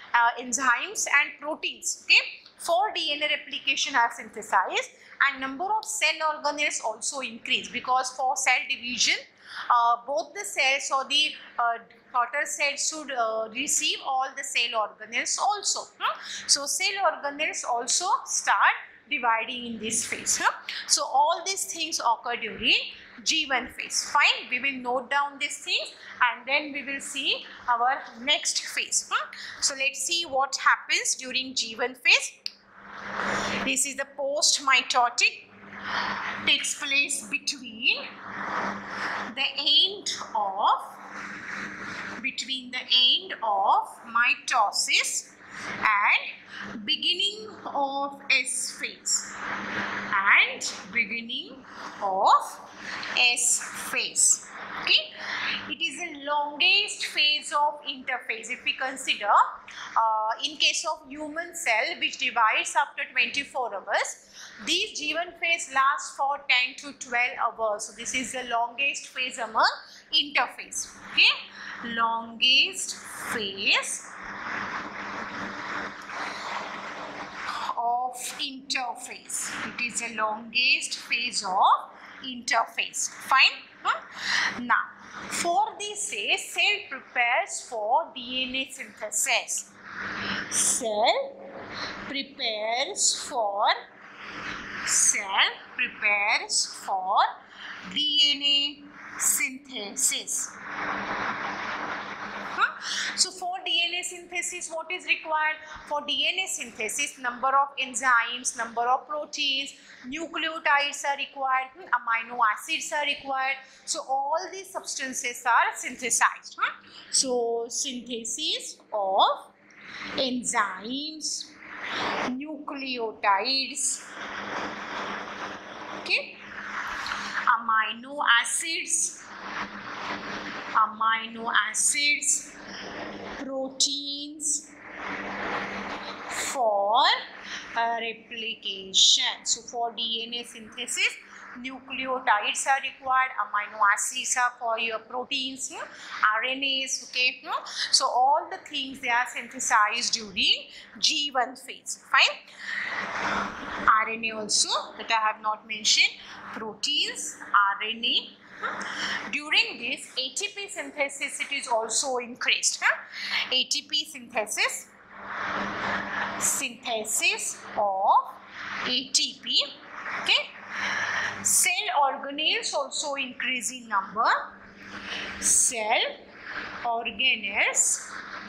enzymes and proteins, okay, for DNA replication are synthesized, and number of cell organelles also increase, because for cell division both the cells or the daughter cells should receive all the cell organelles also. So cell organelles also start dividing in this phase. So all these things occur during G1 phase. Fine, we will note down these things and then we will see our next phase. So let's see what happens during G1 phase. This is the post-mitotic, takes place between the end of mitosis and beginning of S phase Okay, it is the longest phase of interphase. If we consider in case of human cell which divides after 24 hours, these G1 phase lasts for 10 to 12 hours. So this is the longest phase among interphase. Okay, longest phase of interphase. It is the longest phase of interphase. Fine. Now, for this phase, cell prepares for DNA synthesis. Cell prepares for DNA synthesis. So for DNA synthesis, what is required? For DNA synthesis, number of enzymes, number of proteins, nucleotides are required, amino acids are required. So all these substances are synthesized. So synthesis of enzymes, nucleotides, okay, amino acids, proteins for replication. So for DNA synthesis, nucleotides are required, amino acids are for your proteins, RNAs, okay. So all the things, they are synthesized during G1 phase. Fine. RNA also that I have not mentioned, proteins, RNA. During this ATP synthesis, it is also increased. ATP synthesis of ATP. Okay. Cell organelles also increase in number. Cell organelles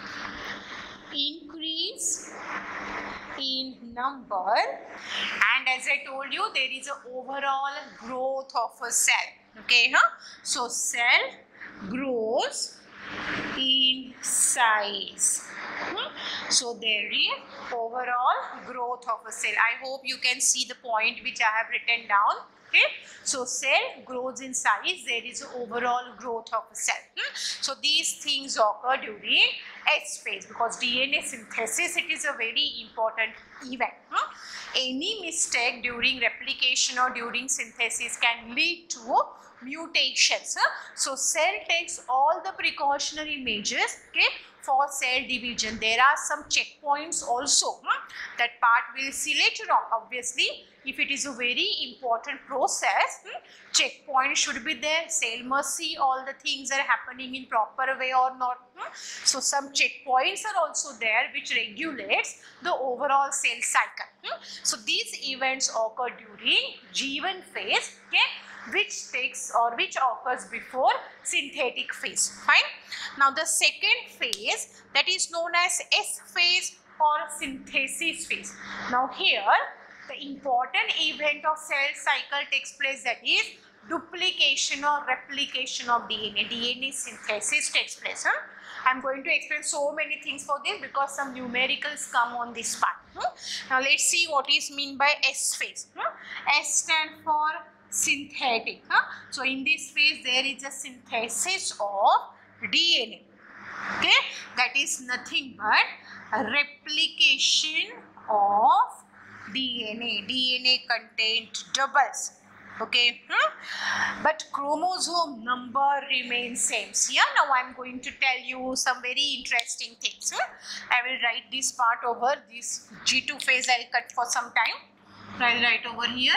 increase in number, and as I told you, there is an overall growth of a cell. Okay, so cell grows in size. So there is overall growth of a cell. I hope you can see the point which I have written down. Okay, so cell grows in size, there is overall growth of a cell. So these things occur during S phase, because DNA synthesis, it is a very important event. Any mistake during replication or during synthesis can lead to mutations. So cell takes all the precautionary measures, okay, for cell division. There are some checkpoints also. That part we'll see later on. Obviously, if it is a very important process, checkpoint should be there. Cell must see all the things are happening in proper way or not. So some checkpoints are also there which regulates the overall cell cycle. So these events occur during G1 phase, okay, which occurs before synthetic phase. Fine. Now the second phase, that is known as S phase or synthesis phase. Now here the important event of cell cycle takes place, that is duplication or replication of DNA. DNA synthesis takes place. I am going to explain so many things for this because some numericals come on this part. Now let's see what is mean by S phase. S stand for synthetic. So in this phase there is a synthesis of DNA. Okay, that is nothing but a replication of DNA. DNA content doubles. Okay, but chromosome number remains same. See, now I am going to tell you some very interesting things. I will write this part over this G2 phase. I'll cut for some time. I'll write over here.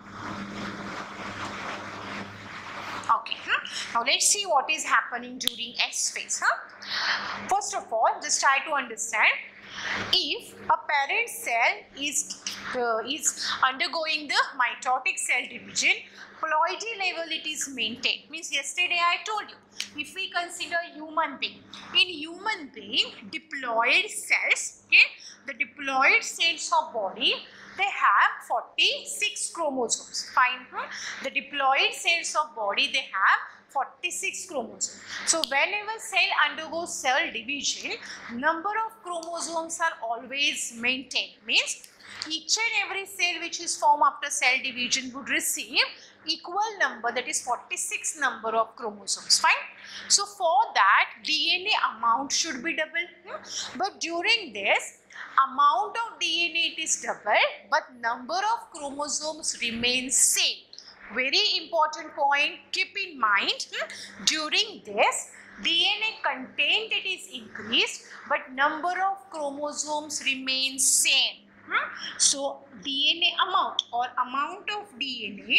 Okay, now let's see what is happening during S phase. First of all, just try to understand. If a parent cell is undergoing the mitotic cell division, ploidy level it is maintained. Means yesterday I told you, if we consider human being, in human being, diploid cells, okay, the diploid cells of body, they have 46 chromosomes. Fine. The diploid cells of body, they have 46 chromosomes. So whenever cell undergoes cell division, number of chromosomes are always maintained. Means each and every cell which is formed after cell division would receive equal number, that is 46 number of chromosomes. Fine. So for that, DNA amount should be double. But during this, amount of DNA it is double, but number of chromosomes remains same. Very important point, keep in mind, during this DNA content it is increased, but number of chromosomes remains same. So DNA amount or amount of DNA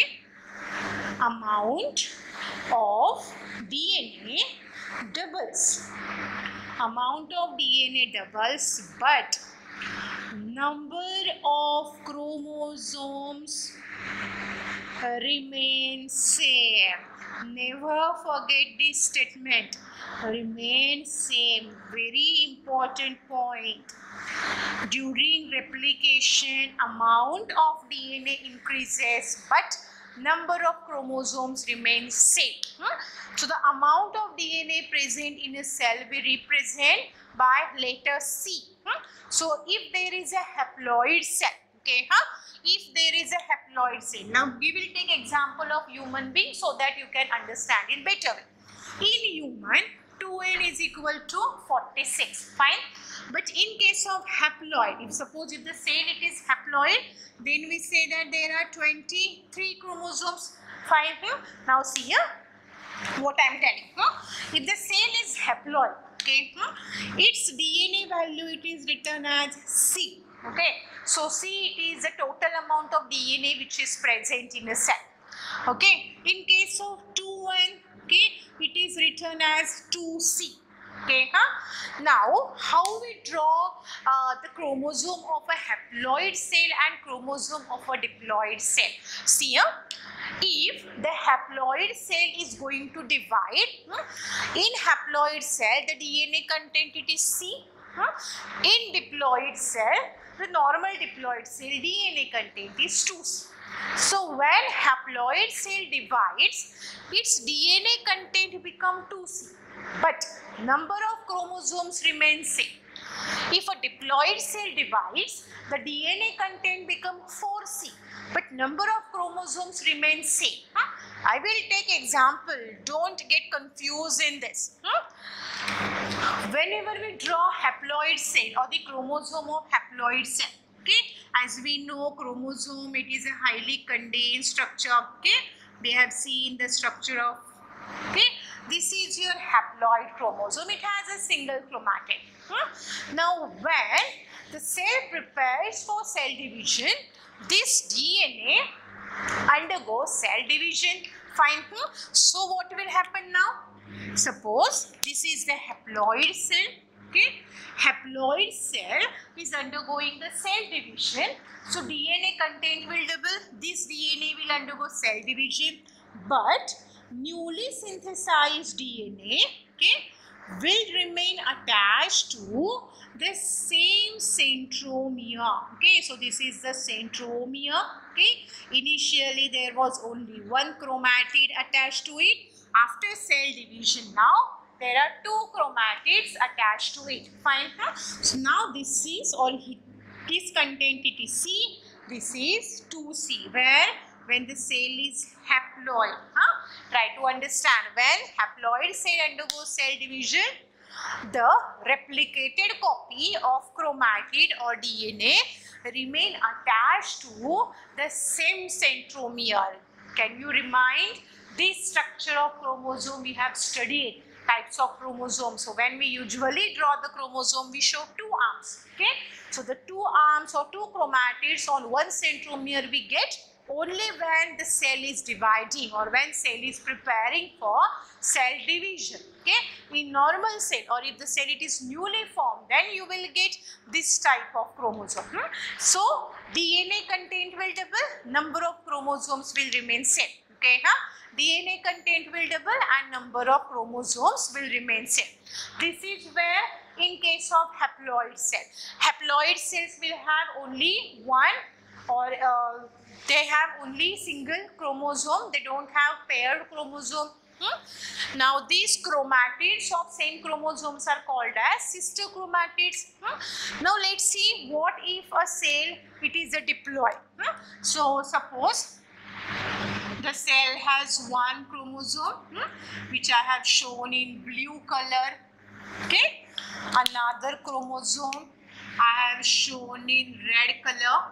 doubles. Amount of DNA doubles, but number of chromosomes remain same. Never forget this statement. Remain same. Very important point. During replication, amount of DNA increases, but number of chromosomes remains same. So the amount of DNA present in a cell we represent by letter C. So if there is a haploid cell, okay, if there is a haploid cell. Now we will take example of human being so that you can understand it better. In human, 2n is equal to 46. Fine. But in case of haploid, if suppose if the cell it is haploid, then we say that there are 23 chromosomes. Fine. Now see here what I am telling. If the cell is haploid, okay, its DNA value it is written as C. Okay, so C it is the total amount of DNA which is present in a cell. Okay, in case of 2n, okay, it is written as 2C. Okay, now how we draw the chromosome of a haploid cell and chromosome of a diploid cell? See here, if the haploid cell is going to divide, in haploid cell the DNA content it is C. In diploid cell, the normal diploid cell DNA content is 2C. So when haploid cell divides, its DNA content become 2C, but number of chromosomes remains same. If a diploid cell divides, the DNA content become 4C, but number of chromosomes remains same. I will take example. Don't get confused in this. Whenever we draw haploid cell or the chromosome of haploid cell, okay, as we know chromosome it is a highly condensed structure. Okay, we have seen the structure of, okay, this is your haploid chromosome. It has a single chromatid. Now when the cell prepares for cell division, this DNA undergoes cell division. Fine. So what will happen now? Suppose this is the haploid cell. Okay, haploid cell is undergoing the cell division. So DNA content will double. This DNA will undergo cell division, but newly synthesized DNA, okay, will remain attached to the same centromere. Okay, so this is the centromere. Okay, initially there was only one chromatid attached to it. After cell division, now there are two chromatids attached to it. Fine. So now this is all this content it is C. This is 2C. Where when the cell is haploid. Try to understand, when haploid cell undergoes cell division, the replicated copy of chromatid or DNA remain attached to the same centromere. Can you remind this structure of chromosome? We have studied types of chromosomes. So when we usually draw the chromosome, we show two arms. Okay, so the two arms or two chromatids on one centromere we get only when the cell is dividing or when cell is preparing for cell division. Okay, in normal cell or if the cell it is newly formed, then you will get this type of chromosome. So DNA content will double, number of chromosomes will remain same. Okay, DNA content will double and number of chromosomes will remain same. This is where in case of haploid cell, haploid cells will have only one or they have only single chromosome, they don't have paired chromosome. Now these chromatids of same chromosomes are called as sister chromatids. Now let's see what if a cell it is a diploid. So suppose the cell has one chromosome which I have shown in blue color. Okay, another chromosome I have shown in red color.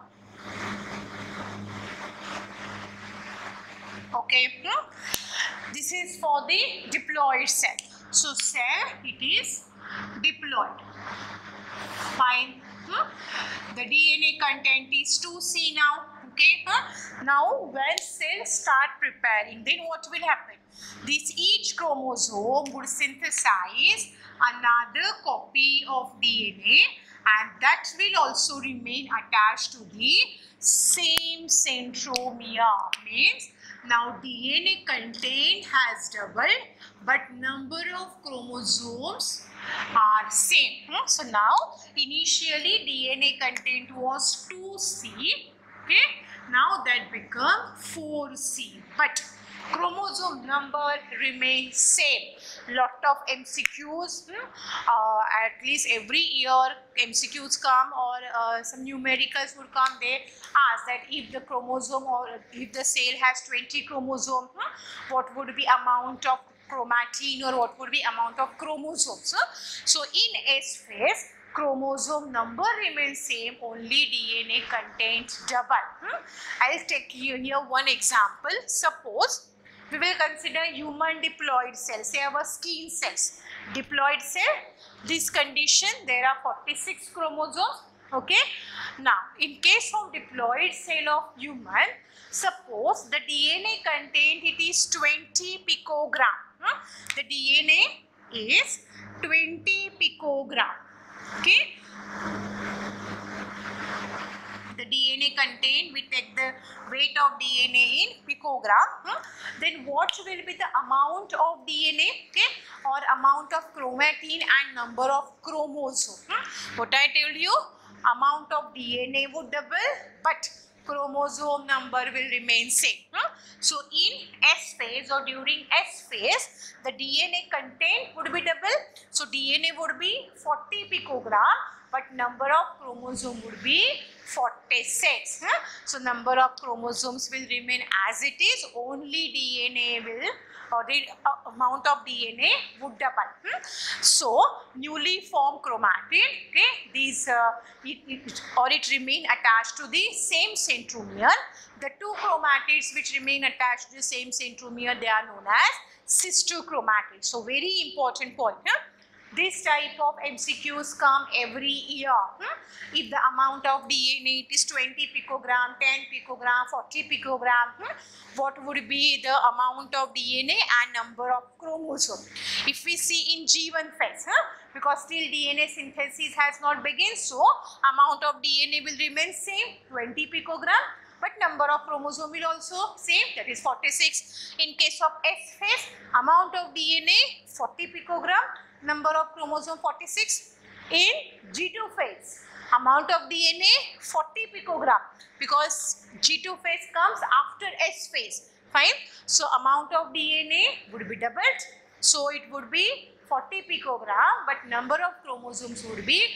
Okay, this is for the diploid cell. So cell it is diploid. Fine. The DNA content is 2C now. Okay. Now when cells start preparing, then what will happen? Each chromosome would synthesize another copy of DNA and that will also remain attached to the same centromere. Means now DNA content has doubled but number of chromosomes are same. So now initially DNA content was 2C. Okay, now that become 4C but chromosome number remains same. Lot of MCQs, at least every year MCQs come or some numericals would come. They ask that if the chromosome or if the cell has 20 chromosomes, what would be amount of chromatin or what would be amount of chromosomes. So in S phase, chromosome number remains same, only DNA content double. I'll take you here one example. Suppose we will consider human diploid cell, say our skin cells. Diploid cell, this condition there are 46 chromosomes. Okay, now in case of diploid cell of human, suppose the DNA content it is 20 picogram. The DNA is 20 picogram. Okay, the DNA content, we take the weight of DNA in picogram. Then what will be the amount of DNA, okay, or amount of chromatin and number of chromosomes. What I told you, amount of DNA would double but chromosome number will remain same. So in S phase or during S phase, the DNA content would be double. So DNA would be 40 picogram but number of chromosome would be 46. So number of chromosomes will remain as it is, only DNA will or the amount of DNA would double. So newly formed chromatid, okay, these it remain attached to the same centromere. The two chromatids which remain attached to the same centromere, they are known as sister chromatids. So very important point. This type of MCQs come every year. If the amount of DNA is 20 picogram, 10 picogram, 40 picogram, what would be the amount of DNA and number of chromosomes? If we see in G1 phase, because still DNA synthesis has not begun, so amount of DNA will remain same, 20 picogram. But number of chromosome will also same, that is 46. In case of S phase, amount of DNA 40 picogram, number of chromosome 46. In G2 phase, amount of DNA 40 picogram because G2 phase comes after S phase. Fine. So amount of DNA would be doubled. So it would be 40 picogram but number of chromosomes would be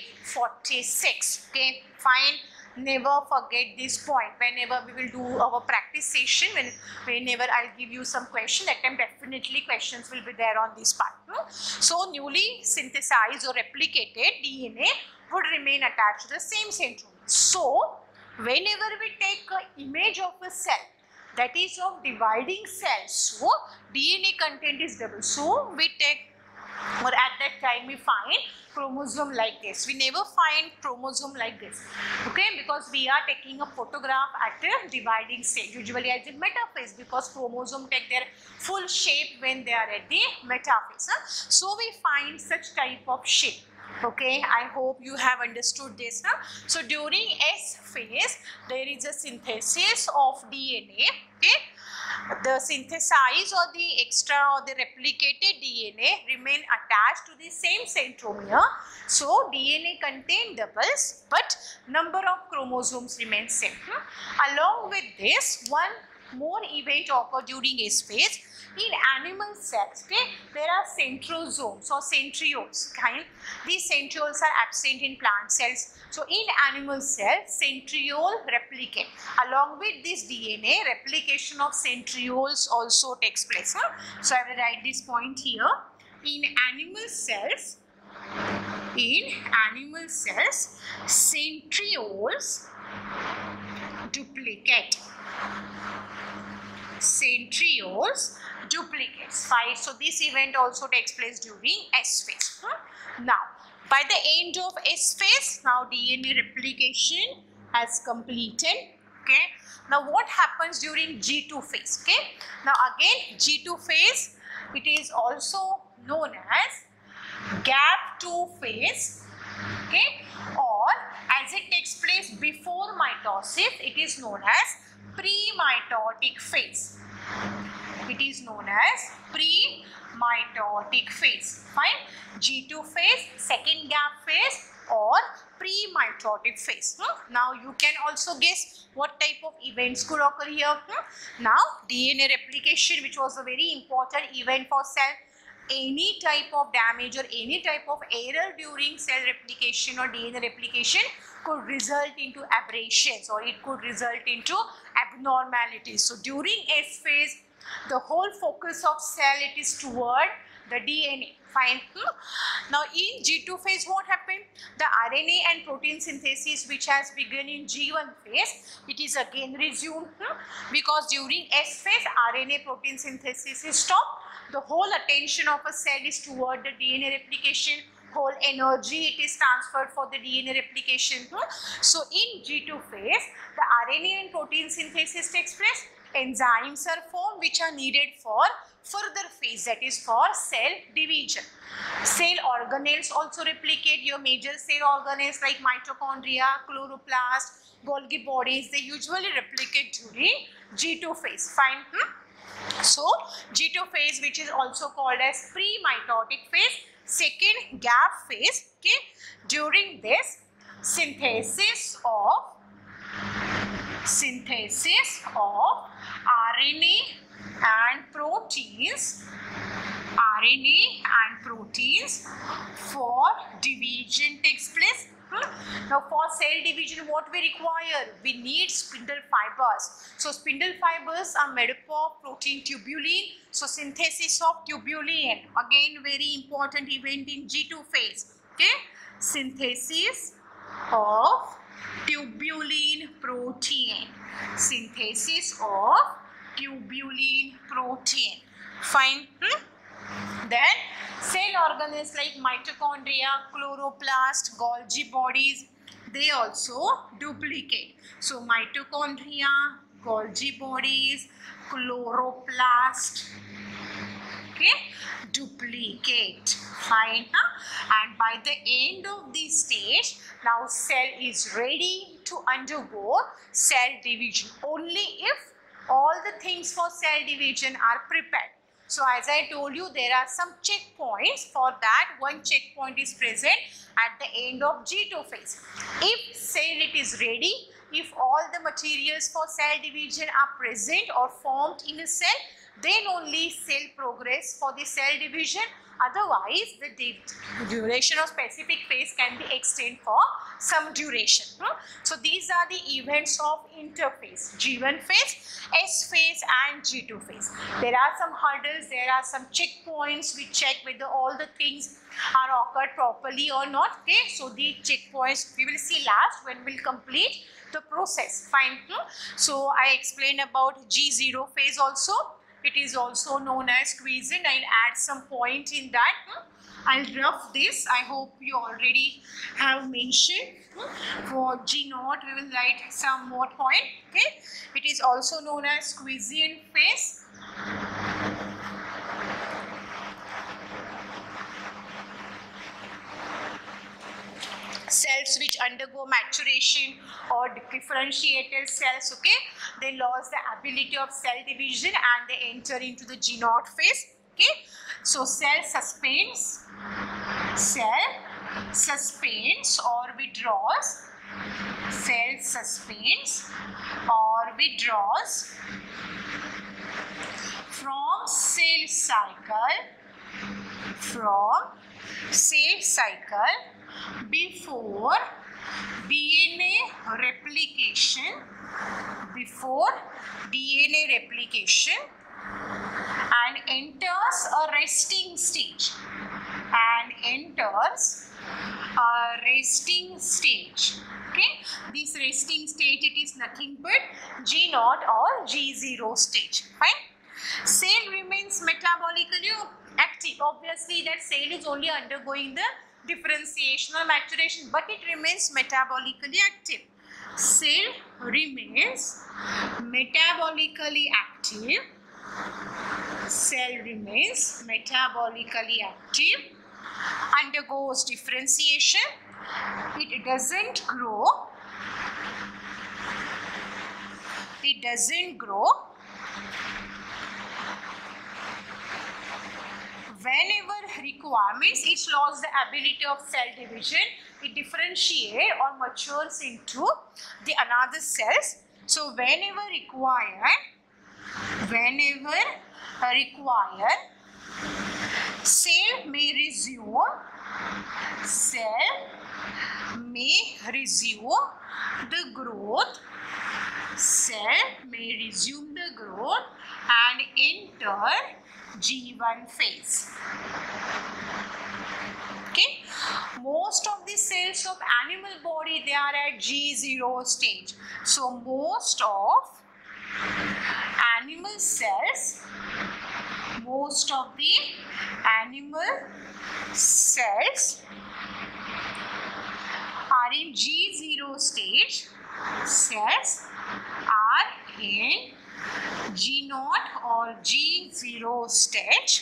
46. Okay. Fine. Never forget this point. Whenever we will do our practice session, whenever I'll give you some question, that time definitely questions will be there on this part. So newly synthesized or replicated DNA would remain attached to the same centromere. So whenever we take an image of a cell, that is of dividing cells. So DNA content is double. So we take, or at that time we find chromosome like this. We never find chromosome like this, okay, because we are taking a photograph at a dividing stage, usually at the metaphase, because chromosome take their full shape when they are at the metaphase. So we find such type of shape. Okay, I hope you have understood this. So during S phase, there is a synthesis of DNA. Okay, the synthesized or the extra or the replicated DNA remain attached to the same centromere. So DNA content doubles, but number of chromosomes remain same. Along with this, one more event occurs during S phase. In animal cells, okay, there are centrosomes or centrioles. Kind. These centrioles are absent in plant cells. So in animal cells, centriole replicate. Along with this DNA, replication of centrioles also takes place. So I will write this point here. In animal cells, centrioles duplicate. Centrioles duplicates. Fine. So this event also takes place during S phase. Now, by the end of S phase, now DNA replication has completed. Okay. Now what happens during G2 phase? Okay. Now again, G2 phase, it is also known as gap 2 phase. Okay. Or as it takes place before mitosis, it is known as pre-mitotic phase. It is known as pre-mitotic phase. Fine. G2 phase, second gap phase, or pre-mitotic phase. Now you can also guess what type of events could occur here. Now DNA replication, which was a very important event for cell. Any type of damage or any type of error during cell replication or DNA replication could result into aberrations, or it could result into abnormalities. So during S phase, the whole focus of cell, it is toward the DNA. Fine. Now in G2 phase, what happened? The RNA and protein synthesis, which has begun in G1 phase, it is again resumed, because during S phase, RNA protein synthesis is stopped. The whole attention of a cell is toward the DNA replication. Whole energy, it is transferred for the DNA replication. So in G2 phase, the RNA and protein synthesis takes place. Enzymes are formed which are needed for further phase, that is for cell division. Cell organelles also replicate. Your major cell organelles like mitochondria, chloroplast, Golgi bodies, they usually replicate during G2 phase. Fine. So G2 phase, which is also called as pre-mitotic phase, second gap phase. Okay, during this, synthesis of RNA and proteins for division takes place. Now for cell division, what we require? We need spindle fibers. So spindle fibers are made up of protein tubulin. So synthesis of tubulin, again very important event in G2 phase. Okay, synthesis of tubulin protein. Synthesis of tubulin protein. Fine. Then cell organelles like mitochondria, chloroplast, Golgi bodies, they also duplicate. So mitochondria, Golgi bodies, chloroplast, okay, duplicate. Fine. And by the end of this stage, now cell is ready to undergo cell division. Only if all the things for cell division are prepared. So as I told you, there are some checkpoints. For that, one checkpoint is present at the end of G2 phase. If cell it is ready, if all the materials for cell division are present or formed in a cell, then only cell progress for the cell division. Otherwise, the duration of specific phase can be extended for some duration. So these are the events of interphase: G1 phase, S phase and G2 phase. There are some hurdles, there are some checkpoints. We check whether all the things are occurred properly or not. Okay, so the checkpoints we will see last when we'll complete the process. Fine. So I explained about G0 phase also. It is also known as quiescent. I'll add some point in that. I'll rough this. I hope you already have mentioned. For G0, we will write some more point. Okay. It is also known as quiescent phase. Cells which undergo maturation or differentiated cells, okay, they lose the ability of cell division and they enter into the G0 phase. Okay, so cell suspends or withdraws. Cell suspends or withdraws from cell cycle before DNA replication, and enters a resting stage. Okay, this resting stage, it is nothing but G0 or G0 stage. Fine. Cell remains metabolically active. Obviously, that cell is only undergoing the differentiation or maturation, but it remains metabolically active. Cell remains metabolically active. Undergoes differentiation. It doesn't grow. Whenever requirements, it lost the ability of cell division. It differentiates or matures into the another cells. So whenever required, cell may resume the growth. And enter G1 phase. Okay, most of the cells of animal body, they are at G0 stage. So most of animal cells are in G0 stage. Cells are in G0 or G0 stage.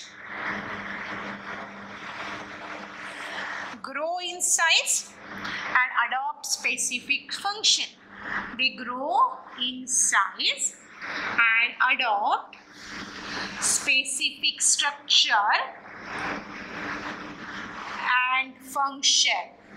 Grow in size and adopt specific function. They grow in size and adopt specific structure and function.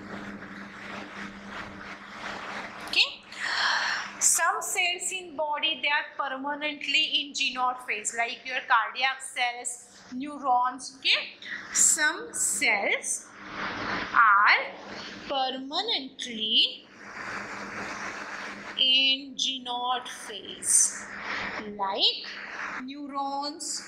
Okay. Some cells in body, they are permanently in G0 phase, like your cardiac cells, neurons. Okay. Some cells are permanently in G0 phase, like neurons,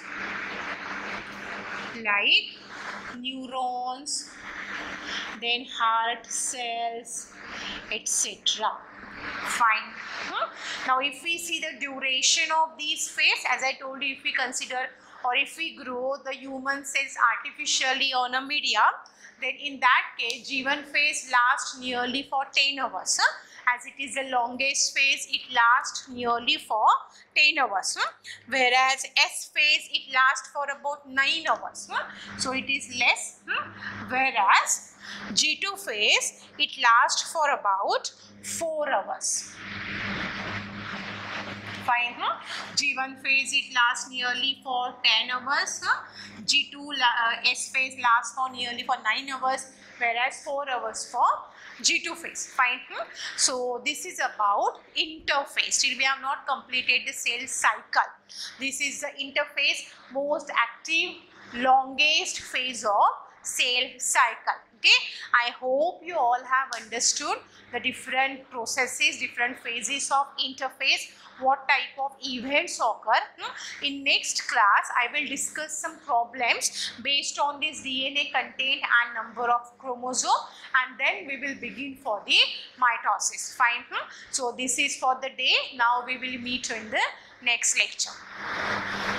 then heart cells, etc. Fine. Now if we see the duration of these phase, as I told you, if we consider or if we grow the human cells artificially on a medium, then in that case G1 phase lasts nearly for 10 hours. As it is the longest phase, it lasts nearly for 10 hours. Whereas S phase, it lasts for about 9 hours. So it is less. Whereas G2 phase, it lasts for about 4 hours. Fine. G1 phase, it lasts nearly for 10 hours. G2 S phase lasts for nearly for 9 hours. whereas 4 hours for G2 phase. Fine. So this is about interphase. Still we have not completed the cell cycle. This is the interphase, most active, longest phase of cell cycle. Okay, I hope you all have understood the different processes, different phases of interphase, what type of events occur. In next class, I will discuss some problems based on this DNA content and number of chromosome, and then we will begin for the mitosis. Fine. So this is for the day. Now we will meet in the next lecture.